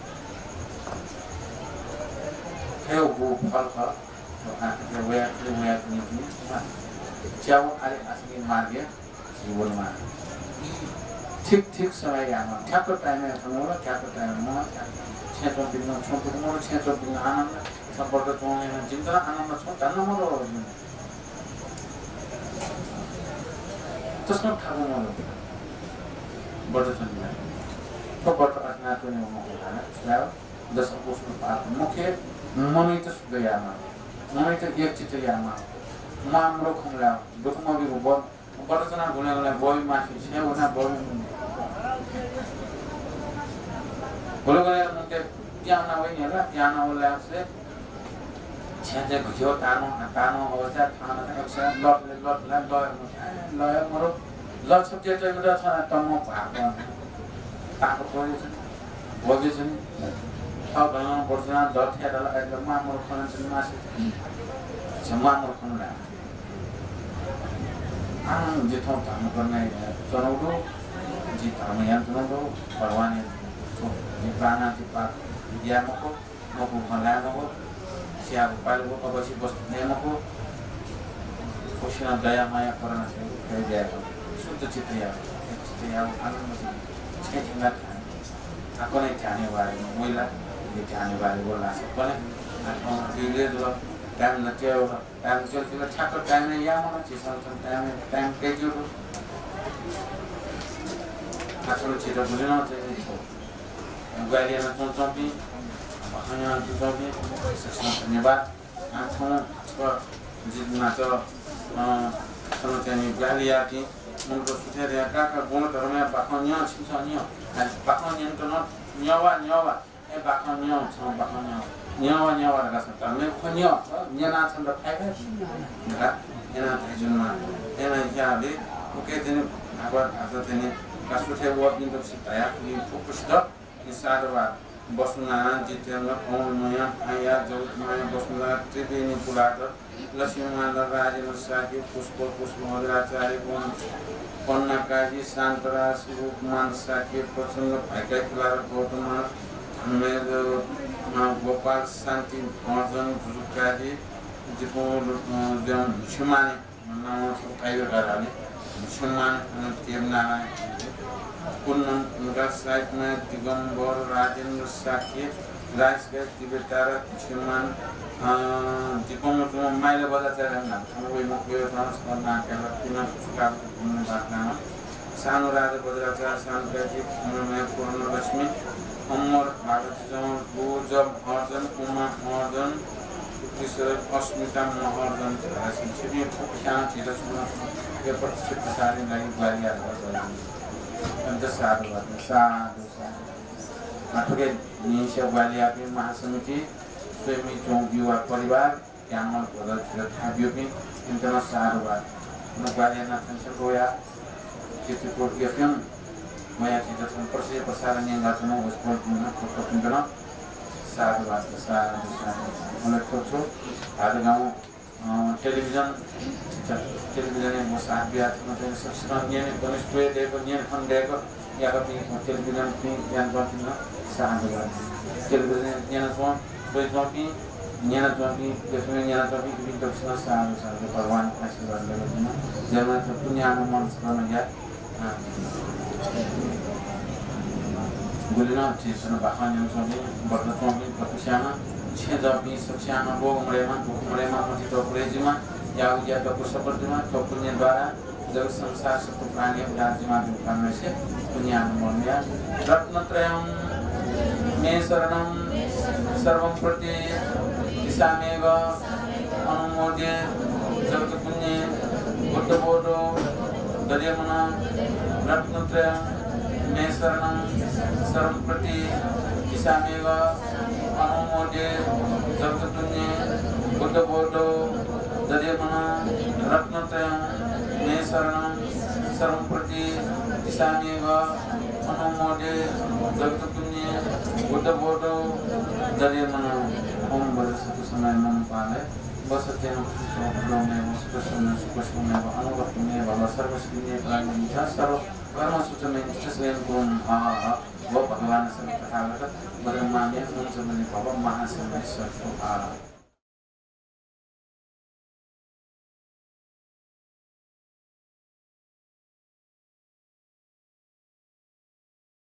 theo bộ phật phật cái về những cháu ai asli marge जीवन में ठीक समय यहाँ ठ्याक्क टाइम थोड़ा ठ्याक्क टाइम म क्षेत्र बिना छोटो म क्षेत्र बिना आनन्द सम्पर्क जोड्ने जिन्दगी आनन्द छ धन्न म हो त्यसमा ठाउँ म बढ्छ नि तो बढ्छ आफ्ना त्यो म हैन स्नाव 10 अपोस्टल पाठ मुख्य मनै त सुगयामा मनै त एक चित्र यामा माम्रो खमला दुखमा बिगु बढ्छना गुनेलाई बोइ माथि छेउना बोइ बोलगले मुके प्याना होइन र प्याना होला छ्याजे घियो तानो अवस्था थाना एकसा लट लय मरो लट सब त्यो चाहिँ छ तम भाको ताको पनि बगे चाहिँ अब भन्न पर्छ दर थेला एकदम मामर खान चाहिँ मासे समामर खानला आन जिथो धाम गर्ने चनौडो जित धाम यहाँ चनौडो भगवान जी प्राणा जी पाप विद्यामको मको खलामको स्याको पालको अवश्य वस्तु नेमको खुशिना दया माया करुणा से दिएको शुद्ध चित्त या आनन्द छेटिङला आकोले ध्याने वाले महिला ये ध्याने वाले बोला सकले आफ्नो दिले जो टाइम नथ्यो टाइम त्यो ठ्याक्क टाइम या म चिसन टाइम के जो आफ्नो चित्र बुझ्न चाहिँ गाडीमा चौचौपी भखना चौचौपी धन्यवाद आफ्नो जितना त सलो चाहिँ गालिया कि मुनको सुतेर काका गुणहरुमा भखना छिन्छ भखना त न न्यावा ए भखना छ भखना न्यावा राख्छ त मे खन्यो न्याना छ त फाइदा हैन हैन जुनमा हैन याले ओके दिन आगर आज चाहिँ कासुथे वर्किङ त सिताया नि फोकस द निसारवा बसुना जितेन्द्र पौनया आया जौतमाया बसुना त्रिवेणी पुलाट लक्ष्मीमान राजेन्द्र साकी पुष्प मधुराचार्य पन्नाकाजी शान्तराज रूपमान साकी प्रसन्न भाइका पुलार गौतम मेरो गोपाल शान्ति अर्जन झुकाजी जिपो छिमाने नाम छ टाइगर गाराले छिमान देवनारायण कुन्नन साइडमा दिगम्बर राजेन्द्र साकी राजगढ तिब्बतार छिमान दिपमको माइला बजाचार्य नाम वैमा गयो ट्रान्सफर नाकेर किन सुकाको घुम्ने बाटमा सानो राजा बजाचार्य शान्तजी पूर्ण लक्ष्मी अमर भारत जम गोजब अर्जन उमा अर्जन किशोर अस्मिता महर्जन राशि छिने खुशान छिरा सुन यो प्रतिष्ठित सारी लागि बालिया गर्छ अन्त साधु गर्छ साधु आठुके निशा बालिया के महासमिति स्वयं चौक युवा परिवार यामल पदल थिर थाबियो पनि इन्टरन सारुवा नगाया नाथन रोया केतु कोट यफम मया चित्र छन प्रसे प्रसारण यहाँ गाछन होस्पोल पुन फोटो पिन्डन सारुवा सारुवा मलाई खोज्छु आज गाउँ टेलिभिजन में साथ भी आते हैं तो सब्सक्राइब नहीं है तो स्टोरी देखो नहीं है फंड देखो या कभी टेलीविजन की ज्ञान बात ना साथ में टेलीविजन ज्ञान तो कोई तो भी ज्ञान तो भी देखने ज्ञान तो भी कभी तो सुना साथ साथ भगवान आशीर्वाद लेते हैं जब तो पुण्य अनुमान समझ गया गुलिना चीज़ ना बाहर नहीं समझे बर्तन तो भी पकुशाना छेदापी सक्षाना बोगमरेमा मची तो प्रेजिमा या उज्या तो पुष्पपर्तिमा तो पुण्य द्वारा जग संसार सब प्राणी राज्यमा दुखान से पुण्य अनुमोदया रत्नत्रयम् मे शरणं सर्वं प्रति ईशामेव अनुमोद्य जगत पुण्य बुद्धबोधो दर्यमना रत्नत्रयम् मे शरणं सर्वं प्रति ईशामेव अनुमोद्य जगतपुण्य बुद्धबोधो दर्यमना रत्नत्रयम् मे शरणं सर्वं प्रति ईशामेव अनुमोद्य जगतपुण्य बुद्धबोधो दर्यमना ओम बरसतु समय मम पाले बसतेन सुखलोमेव सुखसुमेव अनुगतमेव सर्वस्मिने प्राणिनिचा सर्व कर्म सूचमेन इष्टस्वेन गुण वो भगवान से कथा करता ब्रह्मा में उन सब ने बाबा महासमय सर्व